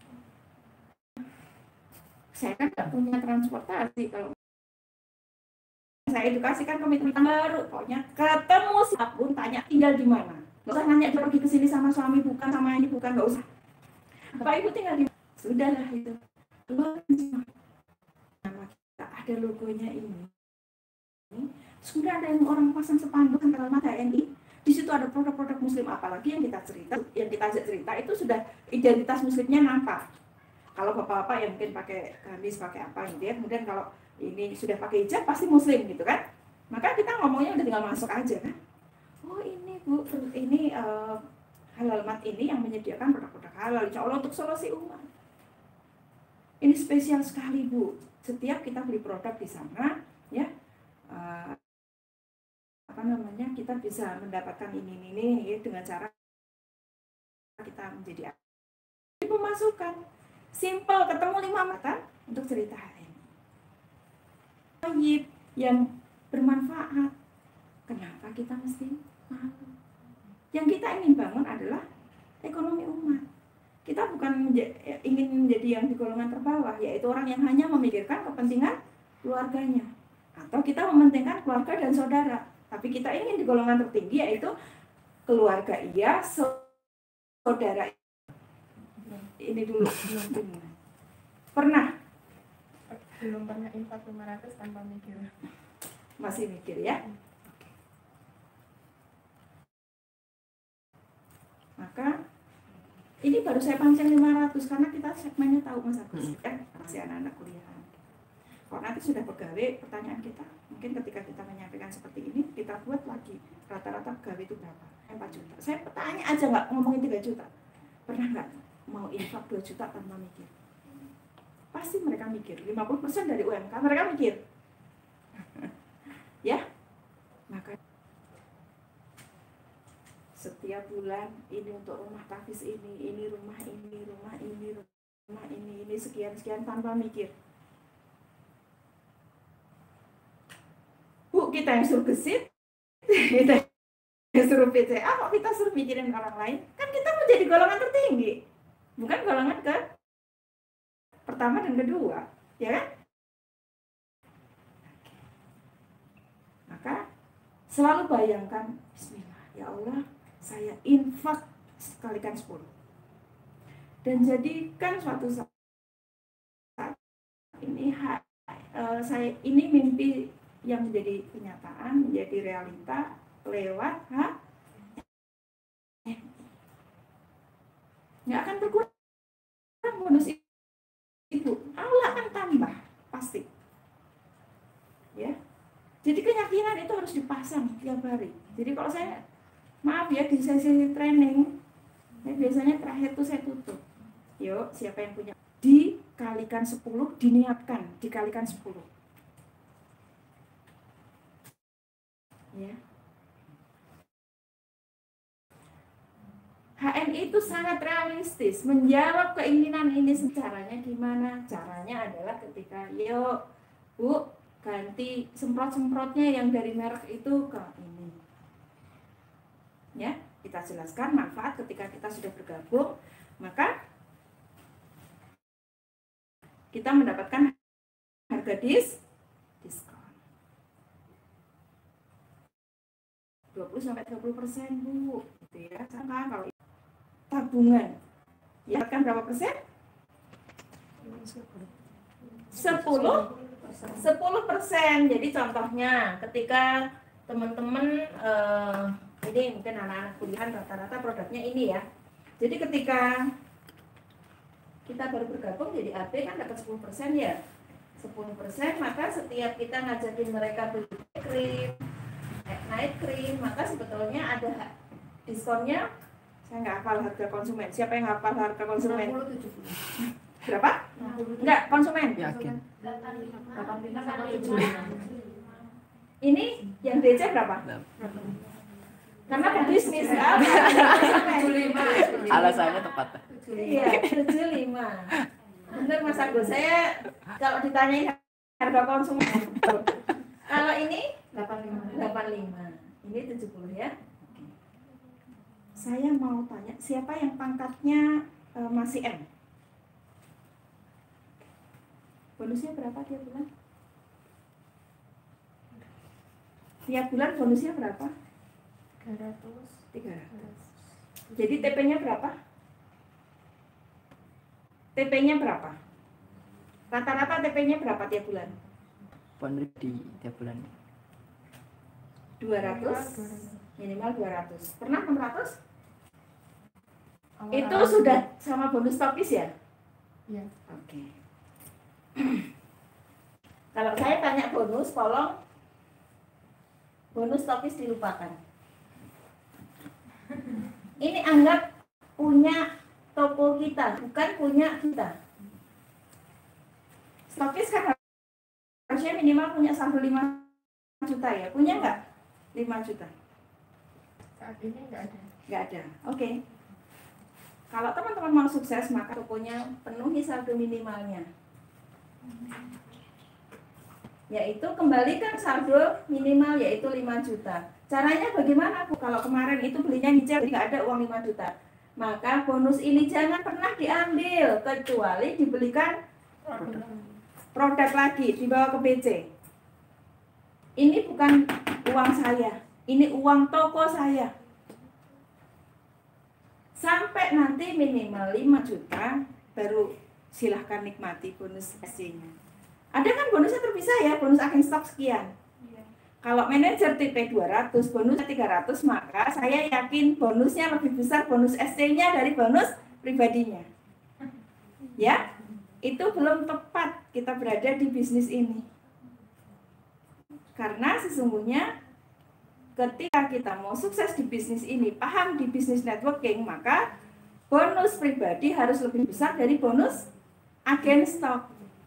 Saya kan nggak punya transportasi. Kalau saya edukasikan komitmen baru, pokoknya ketemu siapapun tanya tinggal di mana. Nggak usah nanya dia pergi ke sini sama suami bukan, sama ini bukan, nggak usah. Bapak Ibu tinggal di mana? Sudahlah itu. Keluar nama kita ada logonya ini. Sudah ada yang orang pasang spanduk tentang alamat HNI. Di situ ada produk-produk Muslim, apalagi yang kita ajak cerita itu sudah identitas Muslimnya nampak. Kalau bapak-bapak yang mungkin pakai gamis, pakai apa gitu ya, kemudian kalau ini sudah pakai hijab pasti Muslim gitu kan, maka kita ngomongnya udah tinggal masuk aja kan. Oh ini Bu, ini Halalmat ini yang menyediakan produk-produk halal, insya Allah untuk solusi umat. Ini spesial sekali Bu, setiap kita beli produk di sana ya, kita bisa mendapatkan ini ya, dengan cara kita menjadi pemasukan. Simple, ketemu 5 mata untuk cerita hari ini. Toyib yang bermanfaat. Kenapa kita mesti malu? Yang kita ingin bangun adalah ekonomi umat. Kita bukan ingin menjadi yang di golongan terbawah, yaitu orang yang hanya memikirkan kepentingan keluarganya. Atau kita mementingkan keluarga dan saudara. Tapi kita ingin di golongan tertinggi, yaitu keluarga iya, saudara. Ini dulu belum pernah. Belum pernah infak 500 tanpa mikir. Masih mikir ya. Maka ini baru saya pancing 500 karena kita segmennya tahu Mas Agus kan masih anak-anak kuliahan. Kalau nanti sudah pegawai, pertanyaan kita mungkin ketika kita menyampaikan seperti ini, kita buat lagi rata-rata pegawai itu berapa? 4 juta. Saya tanya aja, nggak ngomongin 3 juta. Pernah nggak mau infak 2 juta tanpa mikir? Pasti mereka mikir. 50% dari UMK mereka mikir. Ya, maka setiap bulan ini untuk rumah tahfiz ini rumah ini, rumah ini, rumah ini sekian tanpa mikir. Bu, kita yang suruh gesit, kita yang suruh PCA, kok kita suruh mikirin orang lain? Kan kita mau jadi golongan tertinggi, bukan golongan ke pertama dan kedua, ya kan? Maka selalu bayangkan, Bismillah, ya Allah, saya infak sekalikan 10 dan jadikan suatu saat ini saya ini mimpi yang menjadi kenyataan, menjadi realita lewat nggak akan berkurang bonus ibu, Allah akan tambah pasti ya. Jadi keyakinan itu harus dipasang tiap hari. Jadi kalau saya maaf ya, di sesi training biasanya terakhir tuh saya tutup. Yuk, siapa yang punya? Dikalikan 10, diniatkan, dikalikan 10. Ya. HNI itu sangat realistis, menjawab keinginan ini. Caranya gimana? Caranya adalah ketika, yuk, Bu, ganti semprot-semprotnya yang dari merek itu ke ini. Ya, kita jelaskan manfaat ketika kita sudah bergabung, maka kita mendapatkan harga diskon 20-30%, Bu, gitu ya. Sama kalau tabungan, ya kan berapa persen? 10%. Jadi contohnya ketika teman-teman ini mungkin anak-anak kuliah rata-rata produknya ini ya. Jadi ketika kita baru bergabung jadi AB kan dapat 10% ya. 10%, maka setiap kita ngajakin mereka beli krim, night cream, maka sebetulnya ada diskonnya. Saya nggak hafal harga konsumen. Siapa yang hafal harga konsumen? 60-70. Berapa? Enggak, konsumen. Yakin. 85 sama 75. Ini yang DC berapa? Karena pebisnis ya. 75. Alasannya tepat. Iya, 75. Benar Mas Agus. Saya kalau ditanya harga konsumen. Kalau ini 85. Ini 70 ya. Saya mau tanya, siapa yang pangkatnya masih M? Bonusnya berapa tiap bulan? Tiap bulan bonusnya berapa? 300. Jadi TP-nya berapa? TP-nya berapa? Rata-rata TP-nya berapa tiap bulan? Pondok di tiap bulan 200, minimal 200. Pernah 600? Itu sudah sama bonus topis ya? Iya. Oke. Kalau saya tanya bonus, tolong bonus topis dilupakan. Ini anggap punya toko kita, bukan punya kita. Stokis kan harusnya minimal punya saldo 5 juta ya. Punya nggak? 5 juta. Saat ini nggak ada. Nggak ada. Oke. Kalau teman-teman mau sukses, maka tokonya penuhi saldo minimalnya. Yaitu kembalikan saldo minimal yaitu 5 juta. Caranya bagaimana Bu? Kalau kemarin itu belinya nyicil, nggak ada uang 5 juta. Maka bonus ini jangan pernah diambil, kecuali dibelikan produk lagi, dibawa ke BC. Ini bukan uang saya, ini uang toko saya. Sampai nanti minimal 5 juta, baru silahkan nikmati bonus SC-nya. Ada kan bonusnya terpisah ya, bonus agen stok sekian. Kalau manajer TP 200, bonusnya 300, maka saya yakin bonusnya lebih besar bonus SC-nya dari bonus pribadinya. Ya, itu belum tepat kita berada di bisnis ini. Karena sesungguhnya ketika kita mau sukses di bisnis ini, paham di bisnis networking, maka bonus pribadi harus lebih besar dari bonus agen stok.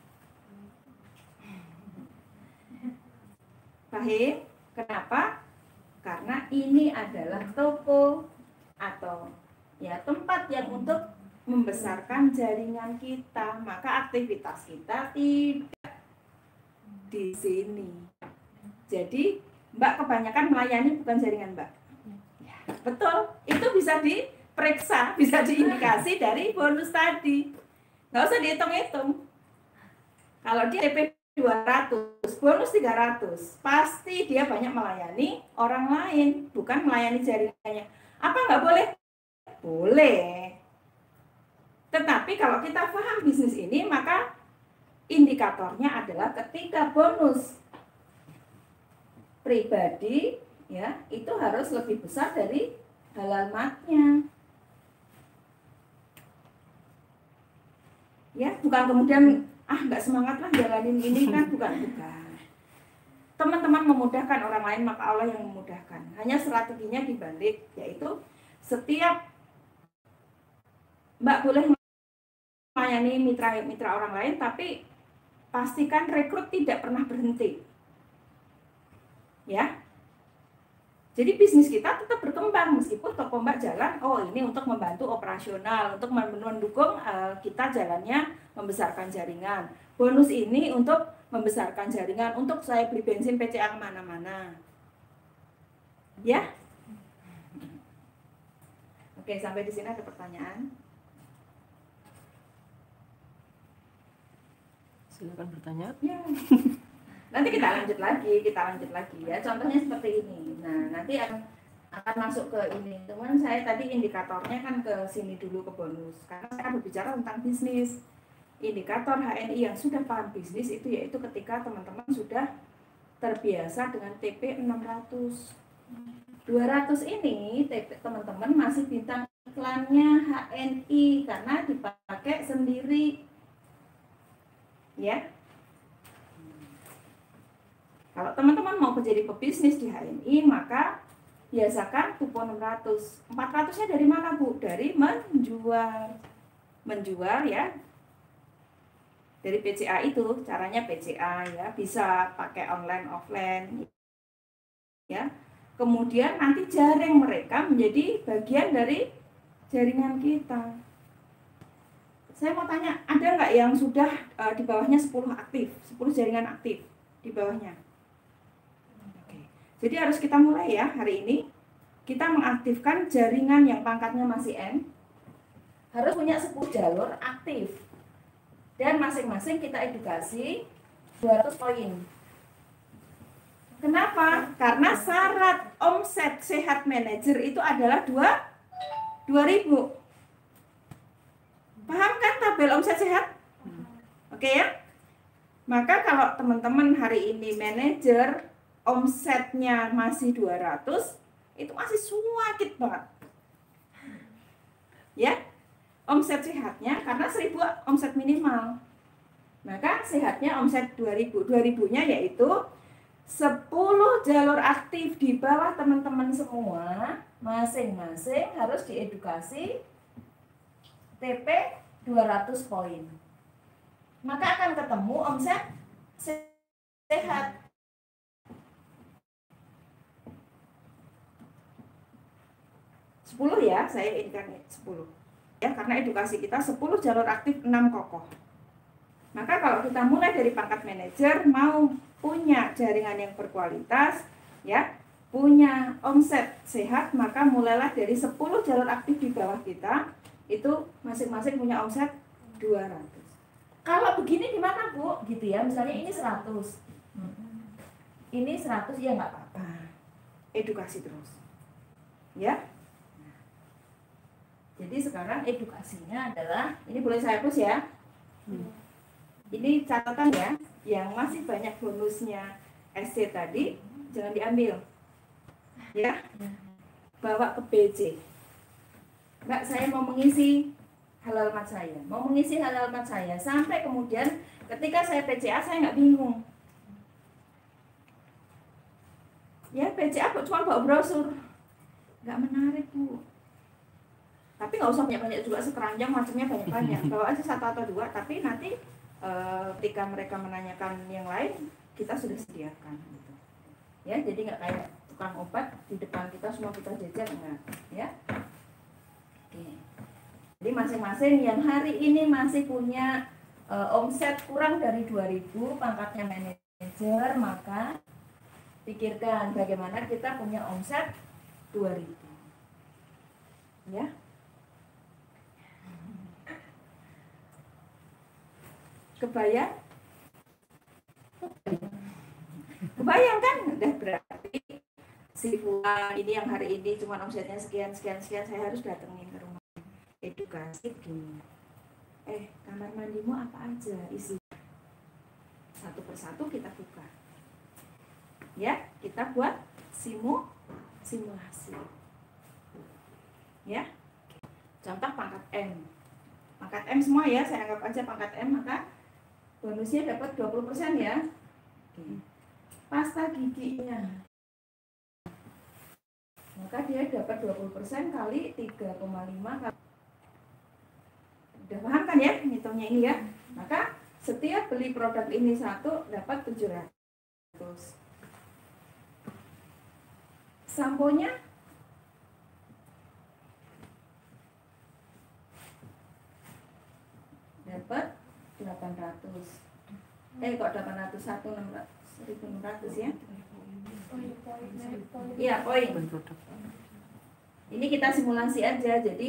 Paham? Kenapa? Karena ini adalah toko atau ya tempat yang untuk membesarkan jaringan kita, maka aktivitas kita tidak di sini. Jadi Mbak kebanyakan melayani bukan jaringan Mbak. Ya, betul, itu bisa diperiksa, bisa diindikasi dari bonus tadi. Nggak usah dihitung-hitung. Kalau dia TP 200, bonus 300, pasti dia banyak melayani orang lain, bukan melayani jaringannya. Apa nggak boleh? Boleh. Tetapi kalau kita paham bisnis ini, maka indikatornya adalah ketika bonus pribadi ya itu harus lebih besar dari alamatnya. Ya, bukan kemudian nggak semangat lah jalanin ini kan, bukan. Teman-teman memudahkan orang lain, maka Allah yang memudahkan. Hanya strateginya dibalik, yaitu setiap Mbak boleh melayani mitra orang lain, tapi pastikan rekrut tidak pernah berhenti. Ya, jadi bisnis kita tetap berkembang meskipun toko Mbak jalan. Oh, ini untuk membantu operasional, untuk mendukung kita jalannya membesarkan jaringan. Bonus ini untuk membesarkan jaringan, untuk saya beli bensin PCA kemana-mana. Ya, oke, sampai di sini ada pertanyaan. Silakan bertanya. Ya. Nanti kita lanjut lagi ya. Contohnya seperti ini. Nah, nanti akan masuk ke ini. Teman saya tadi indikatornya kan ke sini dulu ke bonus. Karena saya berbicara tentang bisnis. Indikator HNI yang sudah paham bisnis itu yaitu ketika teman-teman sudah terbiasa dengan TP 600. 200 ini TP teman-teman masih bintang iklannya HNI karena dipakai sendiri. Ya. Kalau teman-teman mau menjadi pebisnis di HNI, maka biasakan kupon 600. 400-nya dari mana, Bu? Dari menjual. Menjual ya. Dari PCA itu, caranya PCA ya, bisa pakai online offline. Ya. Kemudian nanti jaring mereka menjadi bagian dari jaringan kita. Saya mau tanya, ada nggak yang sudah di bawahnya 10 aktif, 10 jaringan aktif di bawahnya? Jadi harus kita mulai ya hari ini. Kita mengaktifkan jaringan yang pangkatnya masih N. Harus punya 10 jalur aktif. Dan masing-masing kita edukasi 200 poin. Kenapa? Karena syarat omset sehat manajer itu adalah 2.000. Paham kan tabel omset sehat? Oke ya? Maka kalau teman-teman hari ini manajer omsetnya masih 200, itu masih suakit banget. Ya, omset sehatnya karena 1.000 omset minimal. Maka sehatnya omset 2.000. 2.000-nya yaitu 10 jalur aktif di bawah teman-teman semua, masing-masing harus diedukasi TP 200 poin. Maka akan ketemu omset sehat. Ya, saya inginkan 10. ya, karena edukasi kita 10 jalur aktif 6 kokoh. Maka kalau kita mulai dari pangkat manajer, mau punya jaringan yang berkualitas, ya, punya omset sehat, maka mulailah dari 10 jalur aktif di bawah kita, itu masing-masing punya omset 200. Kalau begini gimana Bu? Gitu ya, misalnya ini 100. Ini 100 ya nggak apa-apa. Edukasi terus. Ya. Jadi sekarang edukasinya adalah, ini boleh saya hapus ya. Ini catatan ya, yang masih banyak bonusnya SC tadi, jangan diambil. Ya, bawa ke BC. Mbak, saya mau mengisi halal mat saya. Mau mengisi halal mat saya. Sampai kemudian ketika saya PCA, saya nggak bingung. Ya, PCA cuma bawa brosur. Nggak menarik, Bu. Tapi nggak usah banyak-banyak juga, sekeranjang macamnya banyak-banyak. Bawa aja 1 atau 2, tapi nanti ketika mereka menanyakan yang lain, kita sudah sediakan gitu. Ya, jadi nggak kayak tukang obat di depan kita semua kita jajar, enggak, ya. Oke. Jadi masing-masing yang hari ini masih punya omset kurang dari 2.000, pangkatnya manajer, maka pikirkan bagaimana kita punya omset 2.000. Ya. Kebayang? Kebayang kan? Udah berarti si Fulan ini yang hari ini cuma omsetnya sekian, saya harus datengin ke rumah. Edukasi gini. Kamar mandimu apa aja isinya? Satu persatu kita buka. Ya, kita buat simulasi. Ya. Contoh pangkat M. Pangkat M semua ya, saya anggap aja pangkat M, maka bonusnya dapat 20% ya. Pasta giginya, maka dia dapat 20% kali 3,5 kali. Udah paham kan ya hitungnya ini ya? Maka setiap beli produk ini 1 dapat 700. Samponya dapat 800. Kok 800, 1.600 ya? Iya, poin. Ini kita simulasi aja. Jadi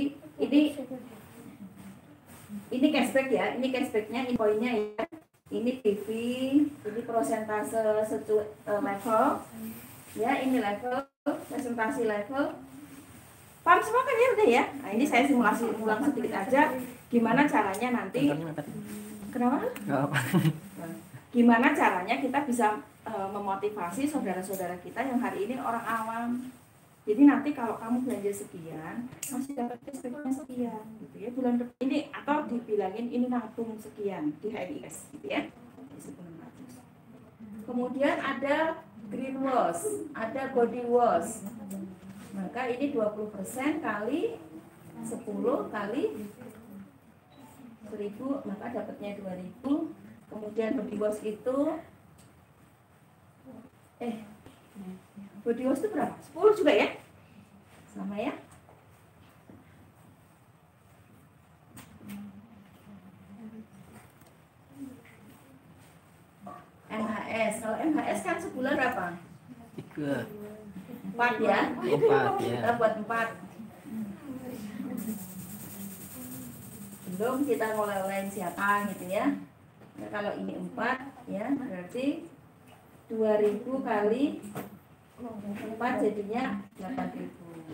ini cashback ya. Ini cashbacknya, ini poinnya ya. Ini PV, ini prosentase level. Ya, ini level, presentasi level. Paham semua kan ya udah ya? Nah, ini saya simulasi ulang sedikit aja. Gimana caranya nanti? Kenapa? Gimana caranya kita bisa memotivasi saudara-saudara kita yang hari ini orang awam. Jadi nanti kalau kamu belanja sekian, masih dapat cashbacknya sekian, gitu ya. Bulan depan ini atau dibilangin ini nabung sekian di HMIS, gitu ya. Kemudian ada green wash, ada body wash. Maka ini 20% kali 10 kali 1.000, maka dapatnya 2.000. Kemudian body wash itu body wash itu berapa? 10 juga ya? Sama ya? MHS, kalau MHS kan sebulan berapa? 3. 4 ya? 4 ya. Kita buat 4. Belum kita ngoleh-olehin siapa gitu ya. Nah, kalau ini 4 ya, berarti 2.000 kali 4 jadinya 8.000.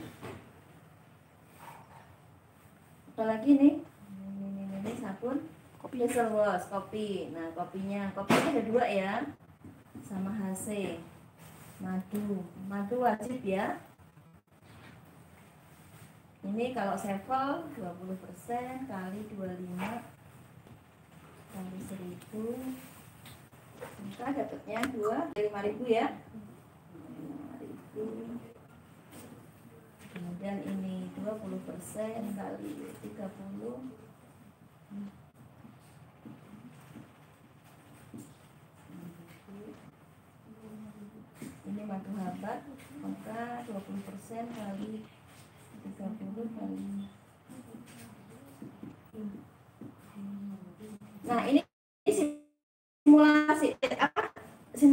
Apalagi nih? Ini sabun facial wash, kopi. Nah, kopinya ada 2 ya. Sama HC. Madu wajib ya. Ini kalau sevel 20% kali 25 kali 1.000, maka dapatnya 5.000 ya. 5.000. Kemudian ini 20% kali 30. Ini madu habat, maka 20% kali 30 kali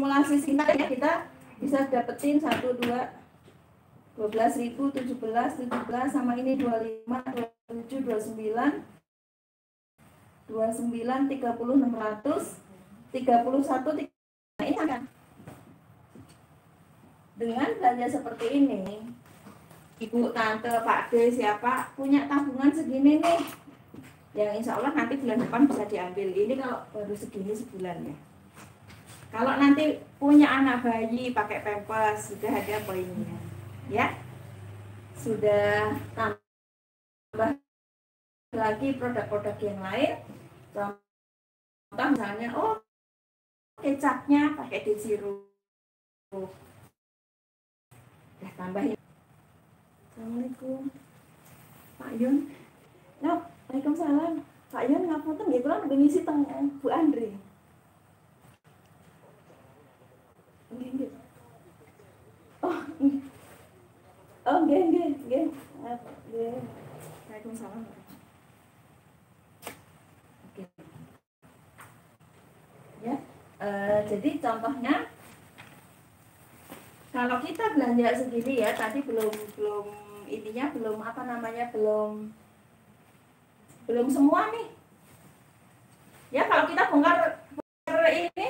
simulasi singkat ya, kita bisa dapetin 1, 2, 12.000, 17 sama ini 25, 27, 29, 30, 600, 31, nah ini kan. Dengan belanja seperti ini, ibu, tante, pak D, siapa punya tabungan segini nih, yang insya Allah nanti bulan depan bisa diambil. Ini kalau baru segini sebulan ya. Kalau nanti punya anak bayi pakai pampers, sudah ada poinnya, ya. Sudah tambah lagi produk-produk yang lain. Contoh misalnya, oh kecapnya pakai Desiro. Udah tambahin. Assalamualaikum, Pak Yun. No, Waalaikumsalam. Pak Yun ngapunten nggih, kula nggih ngisi teng Bu Andri. Nggih. Oh, nggih. Oh, nggih. Nggih. Waalaikumsalam. Oke. Ya, jadi contohnya kalau kita belanja segini ya, tadi belum intinya belum apa namanya, belum semua nih. Ya kalau kita bongkar ini,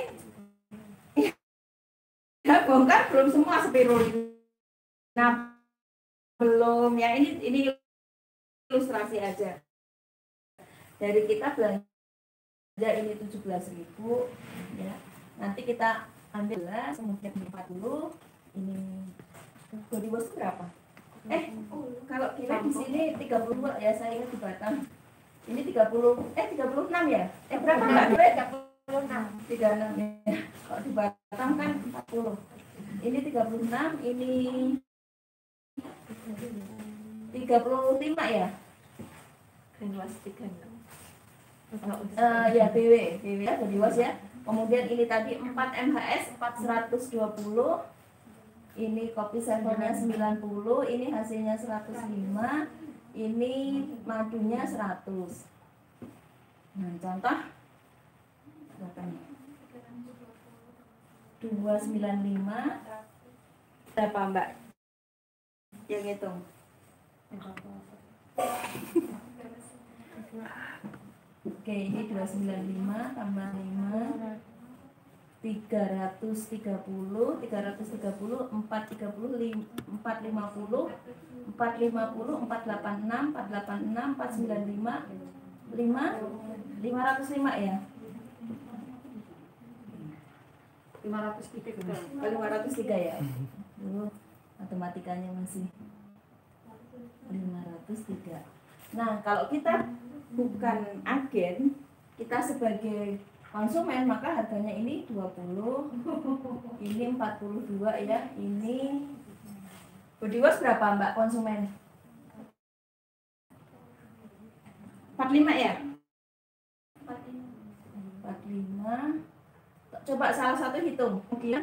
ya bongkar belum semua spirulina. Nah, belum ya, ini ilustrasi aja. Dari kita belanja ini 17.000 ya. Nanti kita ambil kemudian 40, ini body wash berapa? Kalau kira di sini 32 ya, saya ingat di Batam. Ini 36 ya? Berapa Mbak? 36 ya. Kalau di Batam kan 40. Ini 36, ini 35 ya? Greenwash 36. Ya BW ya, body wash ya. Kemudian ini tadi 4 MHS 420. Ini kopi sampelnya 90, ini hasilnya 105, ini madunya 100. Nah, contoh berapa nih? 295 berapa Mbak? Yang hitung. Oke, ini 295 tambah 5 330, 450, 450, 486, 486, 495, 505 ya? 503 ya? Matematikanya masih 503. Nah, kalau kita bukan agen, kita sebagai konsumen, maka harganya ini 20, ini 42 ya, ini body wash berapa Mbak konsumen? 45 ya? 45. Coba salah satu hitung. Kemudian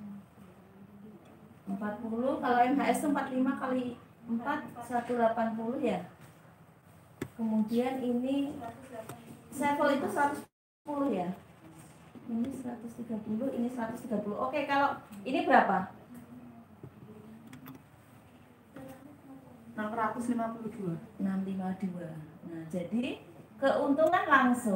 40, kalau MHS itu 45 kali 4 180 ya. Kemudian ini Sevel itu 110 ya. Ini 130, ini 130. Oke, kalau ini berapa? 652. 652. Nah, jadi keuntungan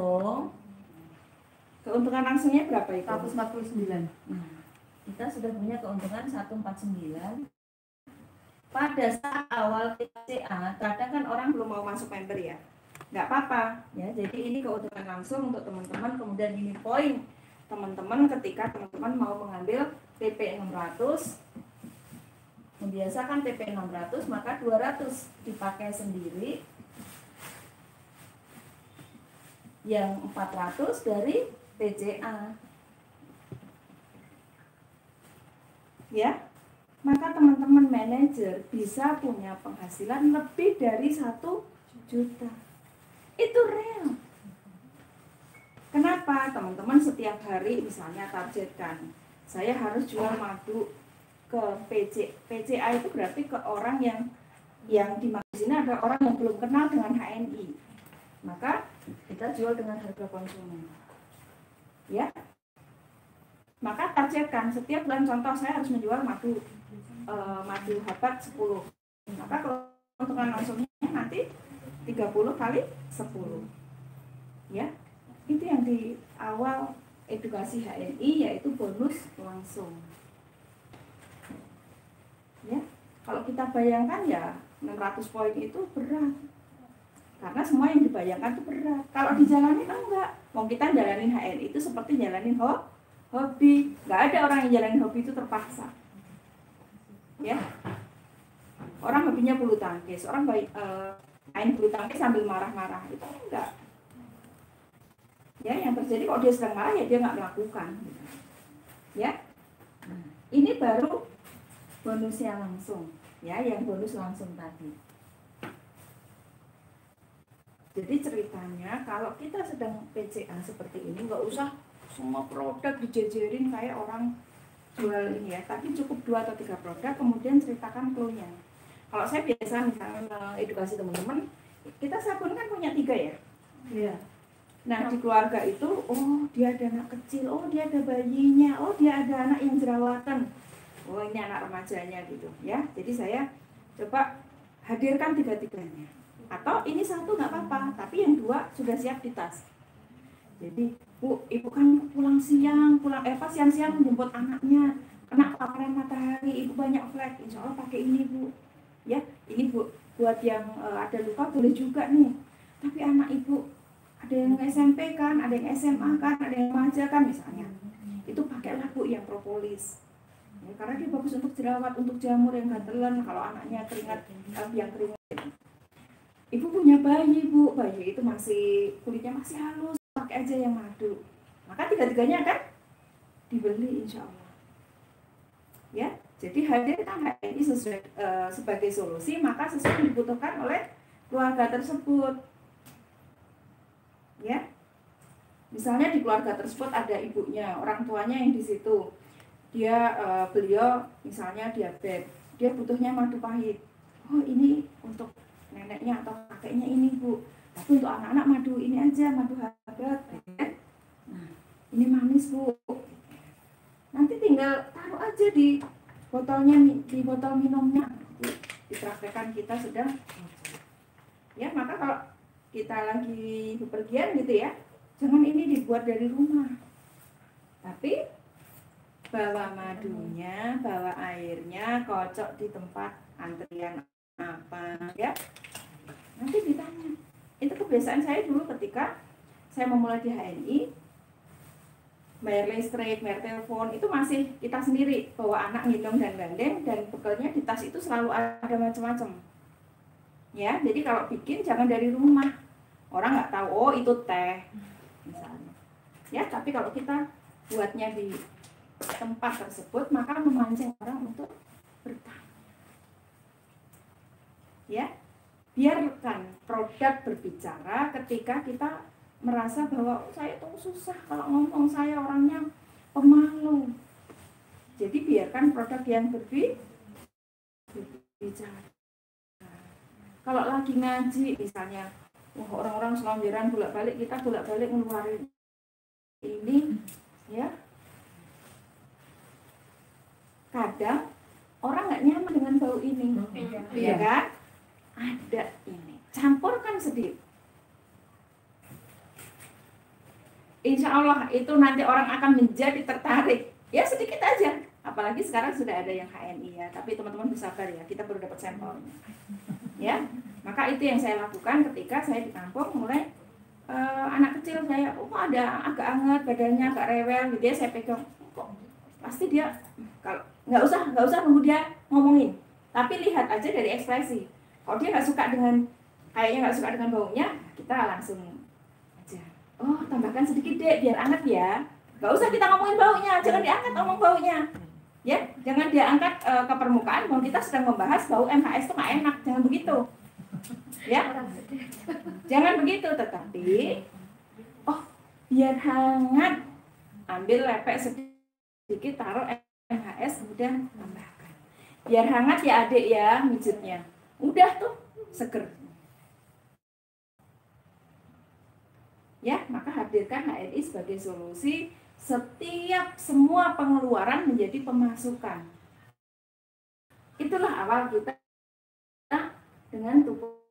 langsungnya berapa itu? 149. Nah, kita sudah punya keuntungan 149. Pada saat awal PCA, kadang kan orang belum mau masuk member ya. Nggak apa-apa ya, jadi ini keuntungan langsung untuk teman-teman. Kemudian ini poin teman-teman ketika teman-teman mau mengambil TP 600, membiasakan TP 600, maka 200 dipakai sendiri, yang 400 dari PCA ya. Maka teman-teman manajer bisa punya penghasilan lebih dari 1 juta. Itu real. Kenapa? Teman-teman setiap hari misalnya targetkan, saya harus jual madu ke PCA, itu berarti ke orang yang di sini ada orang yang belum kenal dengan HNI. Maka kita jual dengan harga konsumen. Ya. Maka targetkan setiap bulan, contoh saya harus menjual madu habat 10. Maka keuntungan langsungnya nanti 30 kali 10. Ya, itu yang di awal edukasi HNI, yaitu bonus langsung. Ya, kalau kita bayangkan ya 600 poin itu berat. Karena semua yang dibayangkan itu berat. Kalau dijalanin enggak. Mau kita jalanin HNI itu seperti jalanin hobi. Nggak ada orang yang jalanin hobi itu terpaksa. Ya, orang hobinya bulu tangkis, orang main bulu tangkis sambil marah-marah, itu enggak. Ya, yang terjadi kalau dia sedang marah ya dia nggak melakukan. Ya, ini baru bonusnya langsung. Ya, yang bonus langsung tadi. Jadi ceritanya kalau kita sedang PCA seperti ini, nggak usah semua produk dijejerin kayak orang jual ini ya, tapi cukup 2 atau 3 produk, kemudian ceritakan clue-nya. Kalau saya biasa misalnya edukasi teman-teman, kita sabun kan punya 3 ya. Iya. Nah, di keluarga itu, oh dia ada anak kecil, oh dia ada bayinya, oh dia ada anak yang jerawatan, oh ini anak remajanya gitu ya. Jadi saya coba hadirkan 3-tiganya. Atau ini 1 nggak apa-apa, tapi yang 2 sudah siap di tas. Jadi, Bu, ibu kan pulang siang siang-siang menjemput anaknya, kena paparan matahari, ibu banyak flek, insya Allah pakai ini, Bu. Ya, ini Bu, buat yang ada luka boleh juga nih. Tapi anak ibu ada yang SMP kan, ada yang SMA kan, ada yang remaja kan misalnya. Itu pakailah Bu yang propolis. Ya, karena dia bagus untuk jerawat, untuk jamur yang gantelan, kalau anaknya keringat, yang keringat. Ibu punya bayi, Bu, bayi itu masih kulitnya masih halus, pakai aja yang madu. Maka 3-tiganya kan dibeli insya Allah. Ya, jadi hadirkan HNI sebagai solusi, maka sesuatu yang dibutuhkan oleh keluarga tersebut. Ya, misalnya di keluarga tersebut ada ibunya, orang tuanya yang di situ. Beliau misalnya diabetes, dia butuhnya madu pahit. Oh ini untuk neneknya atau kakeknya ini Bu, tapi untuk anak-anak madu ini aja, madu habat. Nah, ini manis Bu. Nanti tinggal taruh aja di botolnya, di botol minumnya. Dipraktekkan kita sudah. Ya, maka kalau kita lagi bepergian gitu ya, jangan ini dibuat dari rumah. Tapi bawa madunya, bawa airnya, kocok di tempat antrian apa ya. Nanti ditanya. Itu kebiasaan saya dulu ketika saya memulai di HNI, bayar listrik, bayar telepon, itu masih kita sendiri bawa anak ngitung dan gandeng, dan bekalnya di tas itu selalu ada macam-macam. Ya, jadi kalau bikin jangan dari rumah. Orang nggak tahu, oh itu teh misalnya. Ya, tapi kalau kita buatnya di tempat tersebut, maka memancing orang untuk bertanya. Ya, biarkan produk berbicara ketika kita merasa bahwa saya tuh susah kalau ngomong, saya orangnya pemalu. Jadi biarkan produk yang berbicara. Kalau lagi ngaji misalnya, orang-orang selonjoran bolak-balik, kita bolak-balik ngeluarin ini, ya. Kadang orang nggak nyaman dengan bau ini, ya kan? Ada ini, campurkan sedikit. Insya Allah itu nanti orang akan menjadi tertarik. Ya sedikit aja. Apalagi sekarang sudah ada yang HNI ya. Tapi teman-teman bersabar ya, kita baru dapat sampelnya. Ya, maka itu yang saya lakukan ketika saya di kampung. Mulai anak kecil saya, ada agak hangat badannya, agak rewel gitu ya, saya pegang. Kok pasti dia, kalau nggak usah nunggu dia ngomongin. Tapi lihat aja dari ekspresi. Kalau dia nggak suka dengan baunya, kita langsung aja. Oh, tambahkan sedikit deh, biar anget ya. Gak usah kita ngomongin baunya, jangan diangkat ngomong baunya. Ya, jangan diangkat ke permukaan, bahwa kita sedang membahas bau MHS itu nggak enak, jangan begitu. Ya, jangan begitu, tetapi, oh, biar hangat, ambil lepek sedikit, taruh MHS, kemudian tambahkan. Biar hangat ya adik ya, mijitnya. Udah tuh, seger. Ya, maka hadirkan HNI sebagai solusi setiap semua pengeluaran menjadi pemasukan. Itulah awal kita dengan tubuh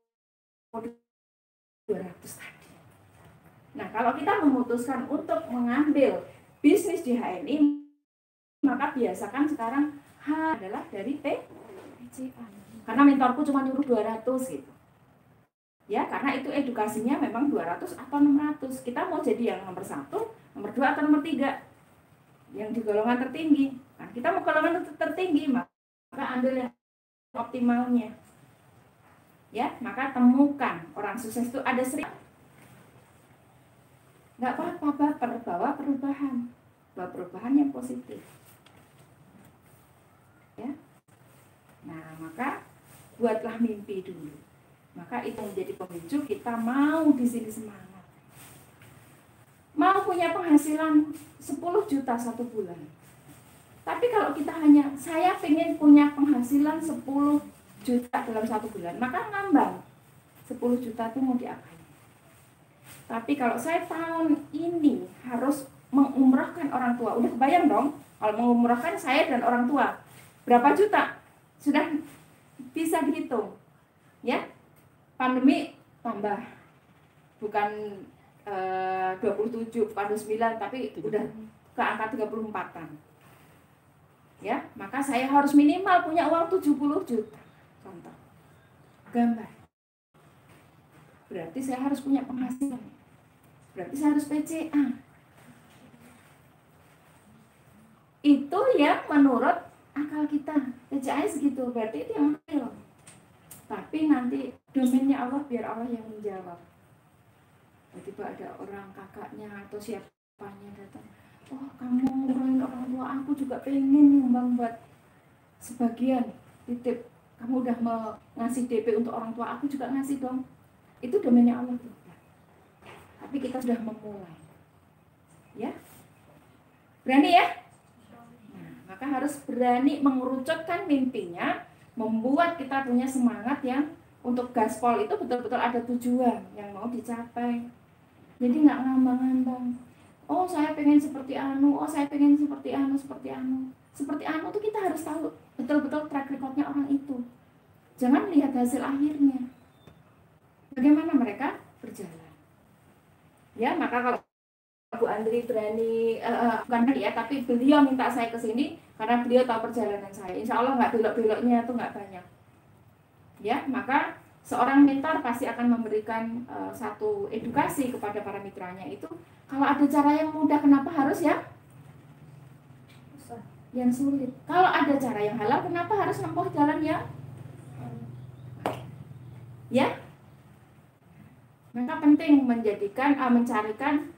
200 tadi. Nah, kalau kita memutuskan untuk mengambil bisnis di HNI, maka biasakan sekarang H adalah dari PCA. Karena mentorku cuma nyuruh 200 gitu. Ya, karena itu edukasinya memang 200 atau 600. Kita mau jadi yang nomor 1, nomor 2 atau nomor 3. Yang di golongan tertinggi. Nah, kita mau golongan tertinggi, maka ambil yang optimalnya. Ya, maka temukan orang sukses itu ada 1000. Nggak apa-apa, bawa perubahan. Bawa perubahan yang positif. Ya. Nah, maka buatlah mimpi dulu. Maka itu menjadi pemicu kita mau di sini semangat. Mau punya penghasilan 10 juta 1 bulan. Tapi kalau kita hanya, saya pengen punya penghasilan 10 juta dalam 1 bulan, maka ngambang. 10 juta itu mau diapain? Tapi kalau saya tahun ini harus mengumrahkan orang tua, udah kebayang dong, kalau mengumrahkan saya dan orang tua, berapa juta? Sudah bisa dihitung. Ya, pandemi tambah, bukan 27, bukan 29, tapi udah ke angka 34-an. Ya, maka saya harus minimal punya uang 70 juta. Contoh. Gambar. Berarti saya harus punya penghasilan. Berarti saya harus PCA. Itu yang menurut akal kita. PCA segitu, berarti itu yang real. Tapi nanti domainnya Allah, biar Allah yang menjawab. Tiba-tiba ada orang kakaknya atau siapanya datang, oh kamu ngurangin orang tua, aku juga pengen nyumbang buat sebagian titip, kamu udah mau ngasih DP untuk orang tua, aku juga ngasih dong. Itu domainnya Allah juga. Tapi kita sudah memulai. Ya, berani ya? Nah, maka harus berani mengerucutkan mimpinya, membuat kita punya semangat yang untuk gaspol itu betul-betul ada tujuan yang mau dicapai. Jadi nggak ngambang-ngambang. Oh saya pengen seperti anu, oh saya pengen seperti anu, seperti anu. Seperti anu tuh kita harus tahu betul-betul track recordnya orang itu. Jangan lihat hasil akhirnya. Bagaimana mereka berjalan. Ya, maka kalau Bu Andri berani, bukan ya, tapi beliau minta saya ke sini karena beliau tahu perjalanan saya. Insya Allah nggak belok-beloknya tuh nggak banyak. Ya, maka seorang mentor pasti akan memberikan satu edukasi kepada para mitranya itu. Kalau ada cara yang mudah, kenapa harus yang sulit? Kalau ada cara yang halal, kenapa harus menempuh jalan yang ya? Maka penting mencarikan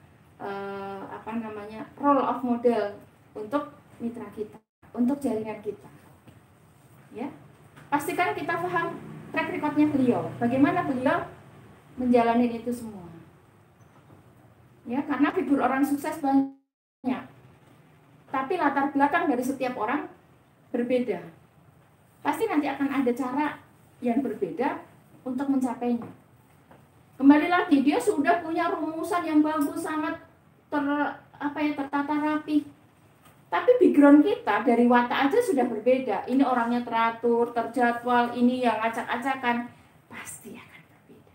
role of model untuk mitra kita, untuk jaringan kita. Ya, pastikan kita paham track recordnya beliau, bagaimana beliau menjalani itu semua. Ya, karena figur orang sukses banyak, tapi latar belakang dari setiap orang berbeda. Pasti nanti akan ada cara yang berbeda untuk mencapainya. Kembali lagi, dia sudah punya rumusan yang bagus, sangat tertata rapi. Tapi background kita dari watak aja sudah berbeda. Ini orangnya teratur, terjadwal, ini yang acak-acakan, pasti akan berbeda.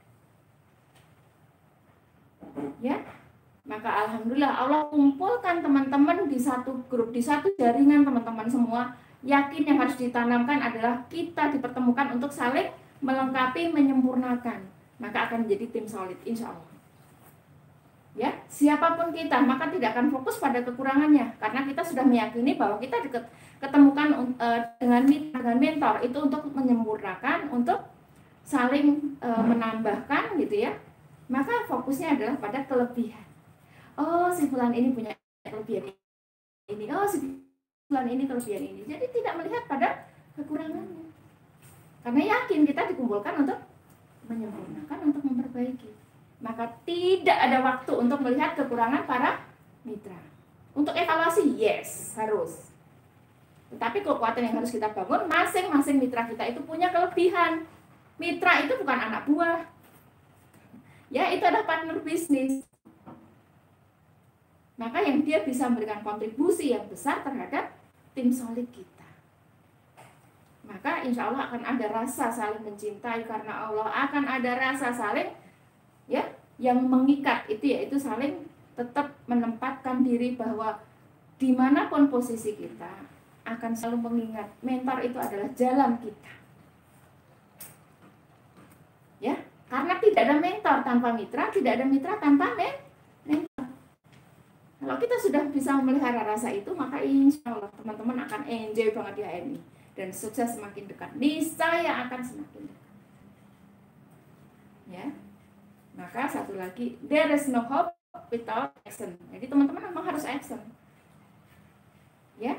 Ya, maka alhamdulillah Allah kumpulkan teman-teman di satu grup, di satu jaringan teman-teman semua. Yakin yang harus ditanamkan adalah kita dipertemukan untuk saling melengkapi, menyempurnakan. Maka akan menjadi tim solid, insya Allah. Ya, siapapun kita, maka tidak akan fokus pada kekurangannya, karena kita sudah meyakini bahwa kita ketemukan dengan mentor itu untuk menyempurnakan, untuk saling menambahkan gitu ya. Maka fokusnya adalah pada kelebihan. Oh, si fulan ini punya kelebihan ini. Oh, si fulan ini kelebihan ini. Jadi tidak melihat pada kekurangannya. Karena yakin kita dikumpulkan untuk menyempurnakan, untuk memperbaiki. Maka tidak ada waktu untuk melihat kekurangan para mitra. Untuk evaluasi, yes, harus. Tetapi kekuatan yang harus kita bangun, masing-masing mitra kita itu punya kelebihan. Mitra itu bukan anak buah. Ya, itu adalah partner bisnis. maka yang dia bisa memberikan kontribusi yang besar terhadap tim solid kita. Maka insya Allah akan ada rasa saling mencintai karena Allah, akan ada rasa saling ya yang mengikat itu, yaitu saling tetap menempatkan diri bahwa dimanapun posisi kita akan selalu mengingat mentor itu adalah jalan kita. Ya, karena tidak ada mentor tanpa mitra, tidak ada mitra tanpa mentor. Kalau kita sudah bisa memelihara rasa itu, maka insya Allah teman-teman akan enjoy banget di HMI dan sukses semakin dekat. Niscaya akan semakin dekat. Ya, maka satu lagi, there is no hope without action. Jadi teman-teman memang harus action. Ya.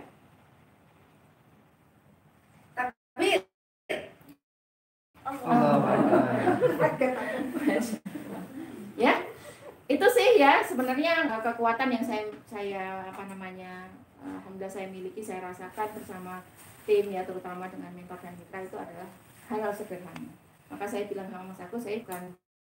Tapi ya, itu sih ya sebenarnya kekuatan yang saya alhamdulillah saya miliki, saya rasakan bersama tim ya, terutama dengan mentor dan mitra, itu adalah hal-hal sederhana. Maka saya bilang sama Mas Agus, saya bukan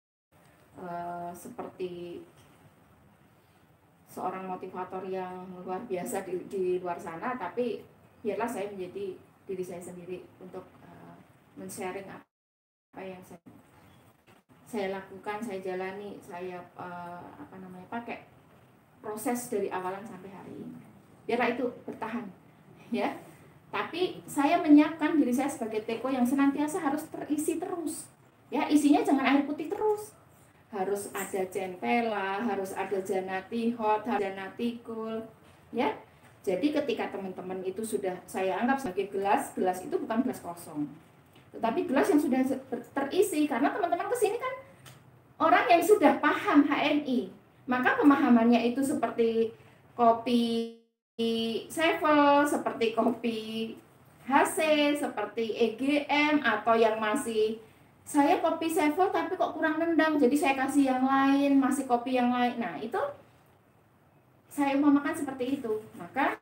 seperti seorang motivator yang luar biasa di luar sana, tapi biarlah saya menjadi diri saya sendiri untuk men-sharing apa yang saya lakukan, saya jalani, saya pakai proses dari awalan sampai hari ini. Biarlah itu bertahan, ya. Tapi saya menyiapkan diri saya sebagai teko yang senantiasa harus terisi terus. Ya, isinya jangan air putih terus. Harus ada centella, harus ada janati hot, janati cool, ya. Jadi ketika teman-teman itu sudah saya anggap sebagai gelas itu bukan gelas kosong, tetapi gelas yang sudah terisi, karena teman-teman kesini kan orang yang sudah paham HNI, maka pemahamannya itu seperti kopi Sevel, seperti kopi HC, seperti EGM, atau yang masih saya kopi Sevel tapi kok kurang nendang, jadi saya kasih yang lain, masih kopi yang lain. Nah, itu saya umpamakan seperti itu. Maka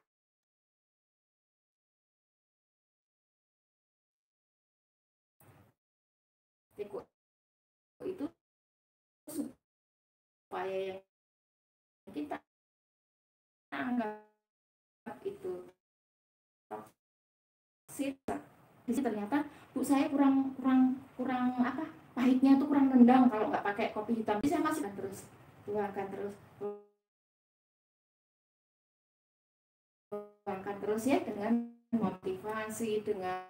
itu supaya yang kita anggap itu toksik, ternyata Bu saya kurang apa, pahitnya tuh kurang nendang kalau nggak pakai kopi hitam. Jadi saya masih tuangkan terus ya, dengan motivasi, dengan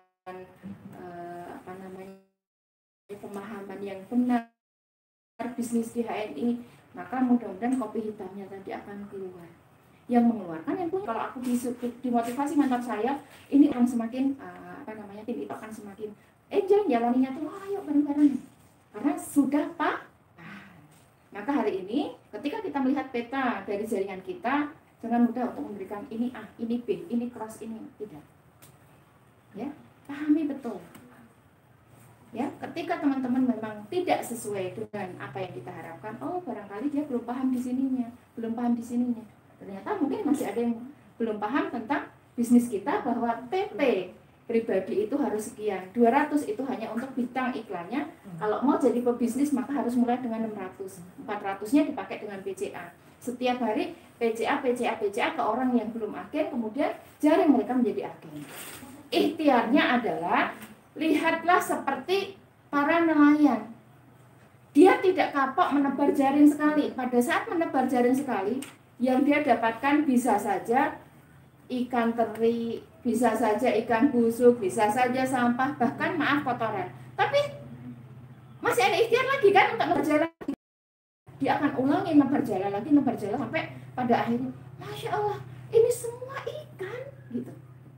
pemahaman yang benar bisnis di HNI, maka mudah-mudahan kopi hitamnya tadi akan keluar. Yang mengeluarkan yang punya. Kalau aku dimotivasi mentor saya, ini akan semakin tim itu akan semakin jalaninya tuh, ayo bareng-bareng, karena sudah maka hari ini ketika kita melihat peta dari jaringan kita, jangan mudah untuk memberikan ini A, ini B, ini cross, ini tidak. Ya, pahami betul. Ya, ketika teman-teman memang tidak sesuai dengan apa yang kita harapkan, oh barangkali dia belum paham di sininya, belum paham di sininya. Ternyata mungkin masih ada yang belum paham tentang bisnis kita, bahwa TP pribadi itu harus sekian, 200 itu hanya untuk bintang iklannya. Kalau mau jadi pebisnis maka harus mulai dengan 600, 400-nya dipakai dengan PCA. Setiap hari PCA ke orang yang belum agen, kemudian jaring mereka menjadi agen. Ikhtiarnya adalah, lihatlah seperti para nelayan. Dia tidak kapok menebar jaring sekali. Pada saat menebar jaring sekali, yang dia dapatkan bisa saja ikan teri, bisa saja ikan busuk, bisa saja sampah, bahkan kotoran. Tapi masih ada ikhtiar lagi kan untuk nebar jaring. Dia akan ulangi nebar jaring lagi, sampai pada akhirnya, Masya Allah, ini semua ikan, gitu.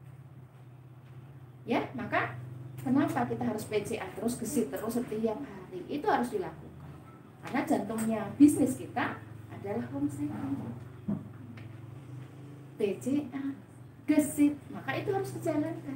Ya, maka kenapa kita harus PCA terus, gesit terus setiap hari? Itu harus dilakukan. Karena jantungnya bisnis kita adalah homestay. PCA, gesit, maka itu harus dijalankan.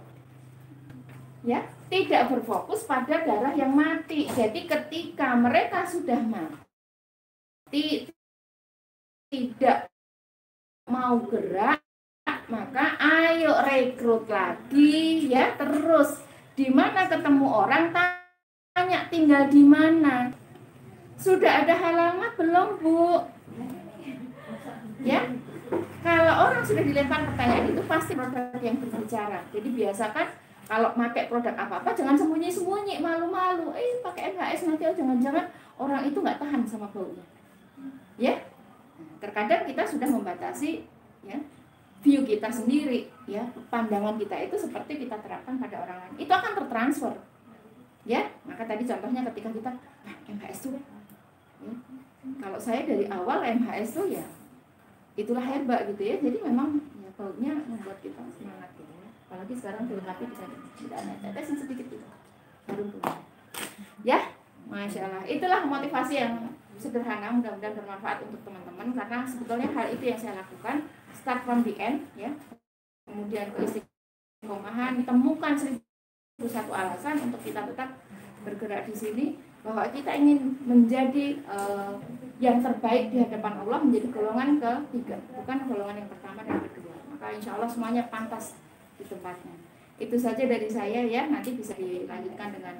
Ya, tidak berfokus pada darah yang mati. Jadi ketika mereka sudah mati, tidak mau gerak, maka ayo rekrut lagi ya, terus di mana ketemu orang tanya tinggal di mana, sudah ada halamat belum Bu, Ya, kalau orang sudah dilempar pertanyaan itu pasti produk yang berbicara. Jadi biasakan kalau pakai produk apa-apa jangan sembunyi-sembunyi, malu-malu. Pakai MHS nanti jangan-jangan orang itu nggak tahan sama baunya. Ya, terkadang kita sudah membatasi ya view kita sendiri, ya pandangan kita itu seperti kita terapkan pada orang lain. Itu akan tertransfer. Ya, maka tadi contohnya ketika kita MHS tuh, ya, kalau saya dari awal MHS tuh ya itulah herbak gitu ya. Jadi memang ya, baunya membuat kita semangat gitu ya. Apalagi sekarang dilengkapi dengan tetesan sedikit gitu. Harum tuh. Ya, Masya Allah. Itulah motivasi yang sederhana, mudah-mudahan bermanfaat untuk teman-teman karena sebetulnya hal itu yang saya lakukan. Start from the end ya. Kemudian keistiqomahan, ditemukan 1001 alasan untuk kita tetap bergerak di sini, bahwa kita ingin menjadi yang terbaik di hadapan Allah, menjadi golongan ketiga, bukan golongan yang pertama dan kedua. Maka insya Allah semuanya pantas di tempatnya. Itu saja dari saya ya, nanti bisa dilanjutkan dengan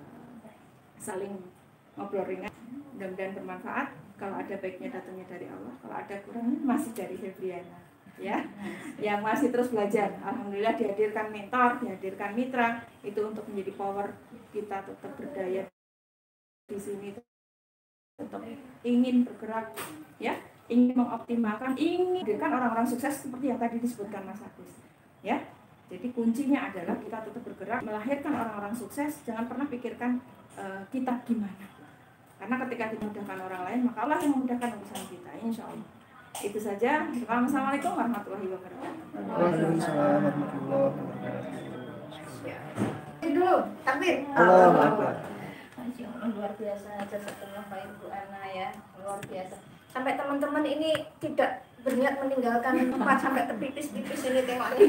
saling ngobrol ringan. Mudah-mudahan bermanfaat. Kalau ada baiknya datangnya dari Allah, kalau ada kurangnya masih dari Febriana ya, yang masih terus belajar. Alhamdulillah dihadirkan mentor, dihadirkan mitra, itu untuk menjadi power kita tetap berdaya di sini, tetap ingin bergerak ya, ingin mengoptimalkan, ingin menghadirkan orang-orang sukses seperti yang tadi disebutkan Mas Agus ya. Jadi kuncinya adalah kita tetap bergerak melahirkan orang-orang sukses, jangan pernah pikirkan kita gimana, karena ketika dimudahkan orang lain maka Allah yang memudahkan urusan kita, insya Allah. Itu saja. Assalamualaikum warahmatullahi wabarakatuh. Waalaikumsalam warahmatullahi wabarakatuh. Ini dulu, takbir. Allahu Akbar. Masya Allah, luar biasa jazakallah khair Bu Ana ya, luar biasa. Sampai teman-teman ini tidak berniat meninggalkan tempat sampai terpipis-pipis ini tengoknya.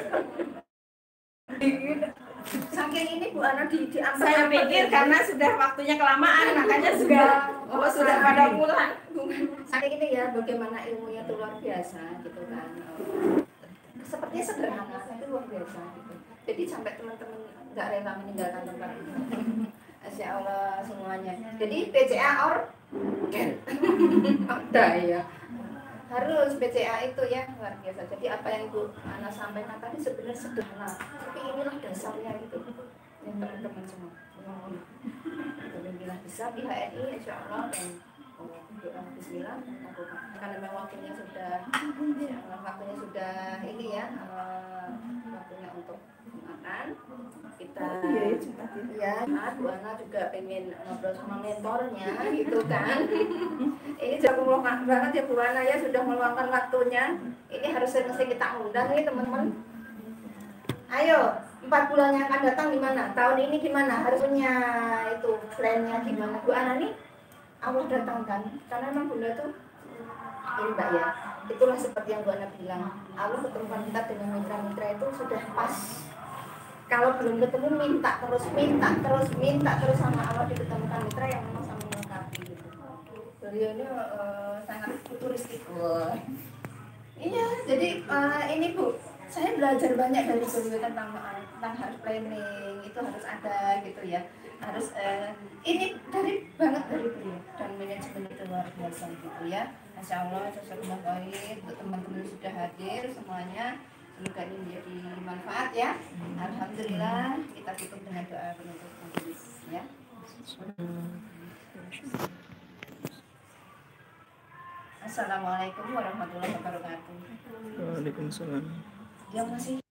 Saking ini Bu Ana diangkat. Saya pikir karena sudah waktunya kelamaan, makanya sudah pada pulang. Saking ini ya, bagaimana ilmunya itu luar biasa gitu kan. Sepertinya sederhana, tapi luar biasa gitu. Jadi sampai teman-teman nggak rela meninggalkan tempat ini. Masya Allah semuanya. Jadi PCA ada ya. Harus PCA itu ya luar biasa. Jadi apa yang Bu Ana sampaikan tadi sebenarnya sederhana, tapi inilah dasarnya itu yang teman-teman semua. Alhamdulillah bisa di HNI insya Allah, dan doa Bismillah karena memang waktunya sudah ini ya, waktunya untuk makan. Kita ya Bu Ana juga pengen ngobrol sama mentornya gitu kan. Ini jago meluangkan banget ya Bu Ana ya, sudah meluangkan waktunya. Ini harus sering-sering kita undang nih teman-teman. Ayo 4 bulan yang akan datang gimana? Tahun ini gimana? Harus punya itu plannya gimana? Bu Ana nih Allah datangkan karena memang Bunda tuh ini Mbak ya, itulah seperti yang Bu Ana bilang, Allah ketemukan kita dengan mitra-mitra itu sudah pas. Kalau belum ketemu minta terus sama Allah diketemukan mitra yang memang sama melengkapi gitu. Beliau ini sangat futuristik. Iya, jadi ini Bu, saya belajar banyak dari beliau tentang harus planning, itu harus ada gitu ya. Harus ini banget dari beliau, dan manajemen itu luar biasa gitu ya. Masya Allah, jazakallah khair untuk teman-teman sudah hadir semuanya. Semoga ini menjadi manfaat ya. Alhamdulillah, kita tutup dengan doa penutup majelis ya. Assalamualaikum warahmatullahi wabarakatuh. Waalaikumsalam. Yang masih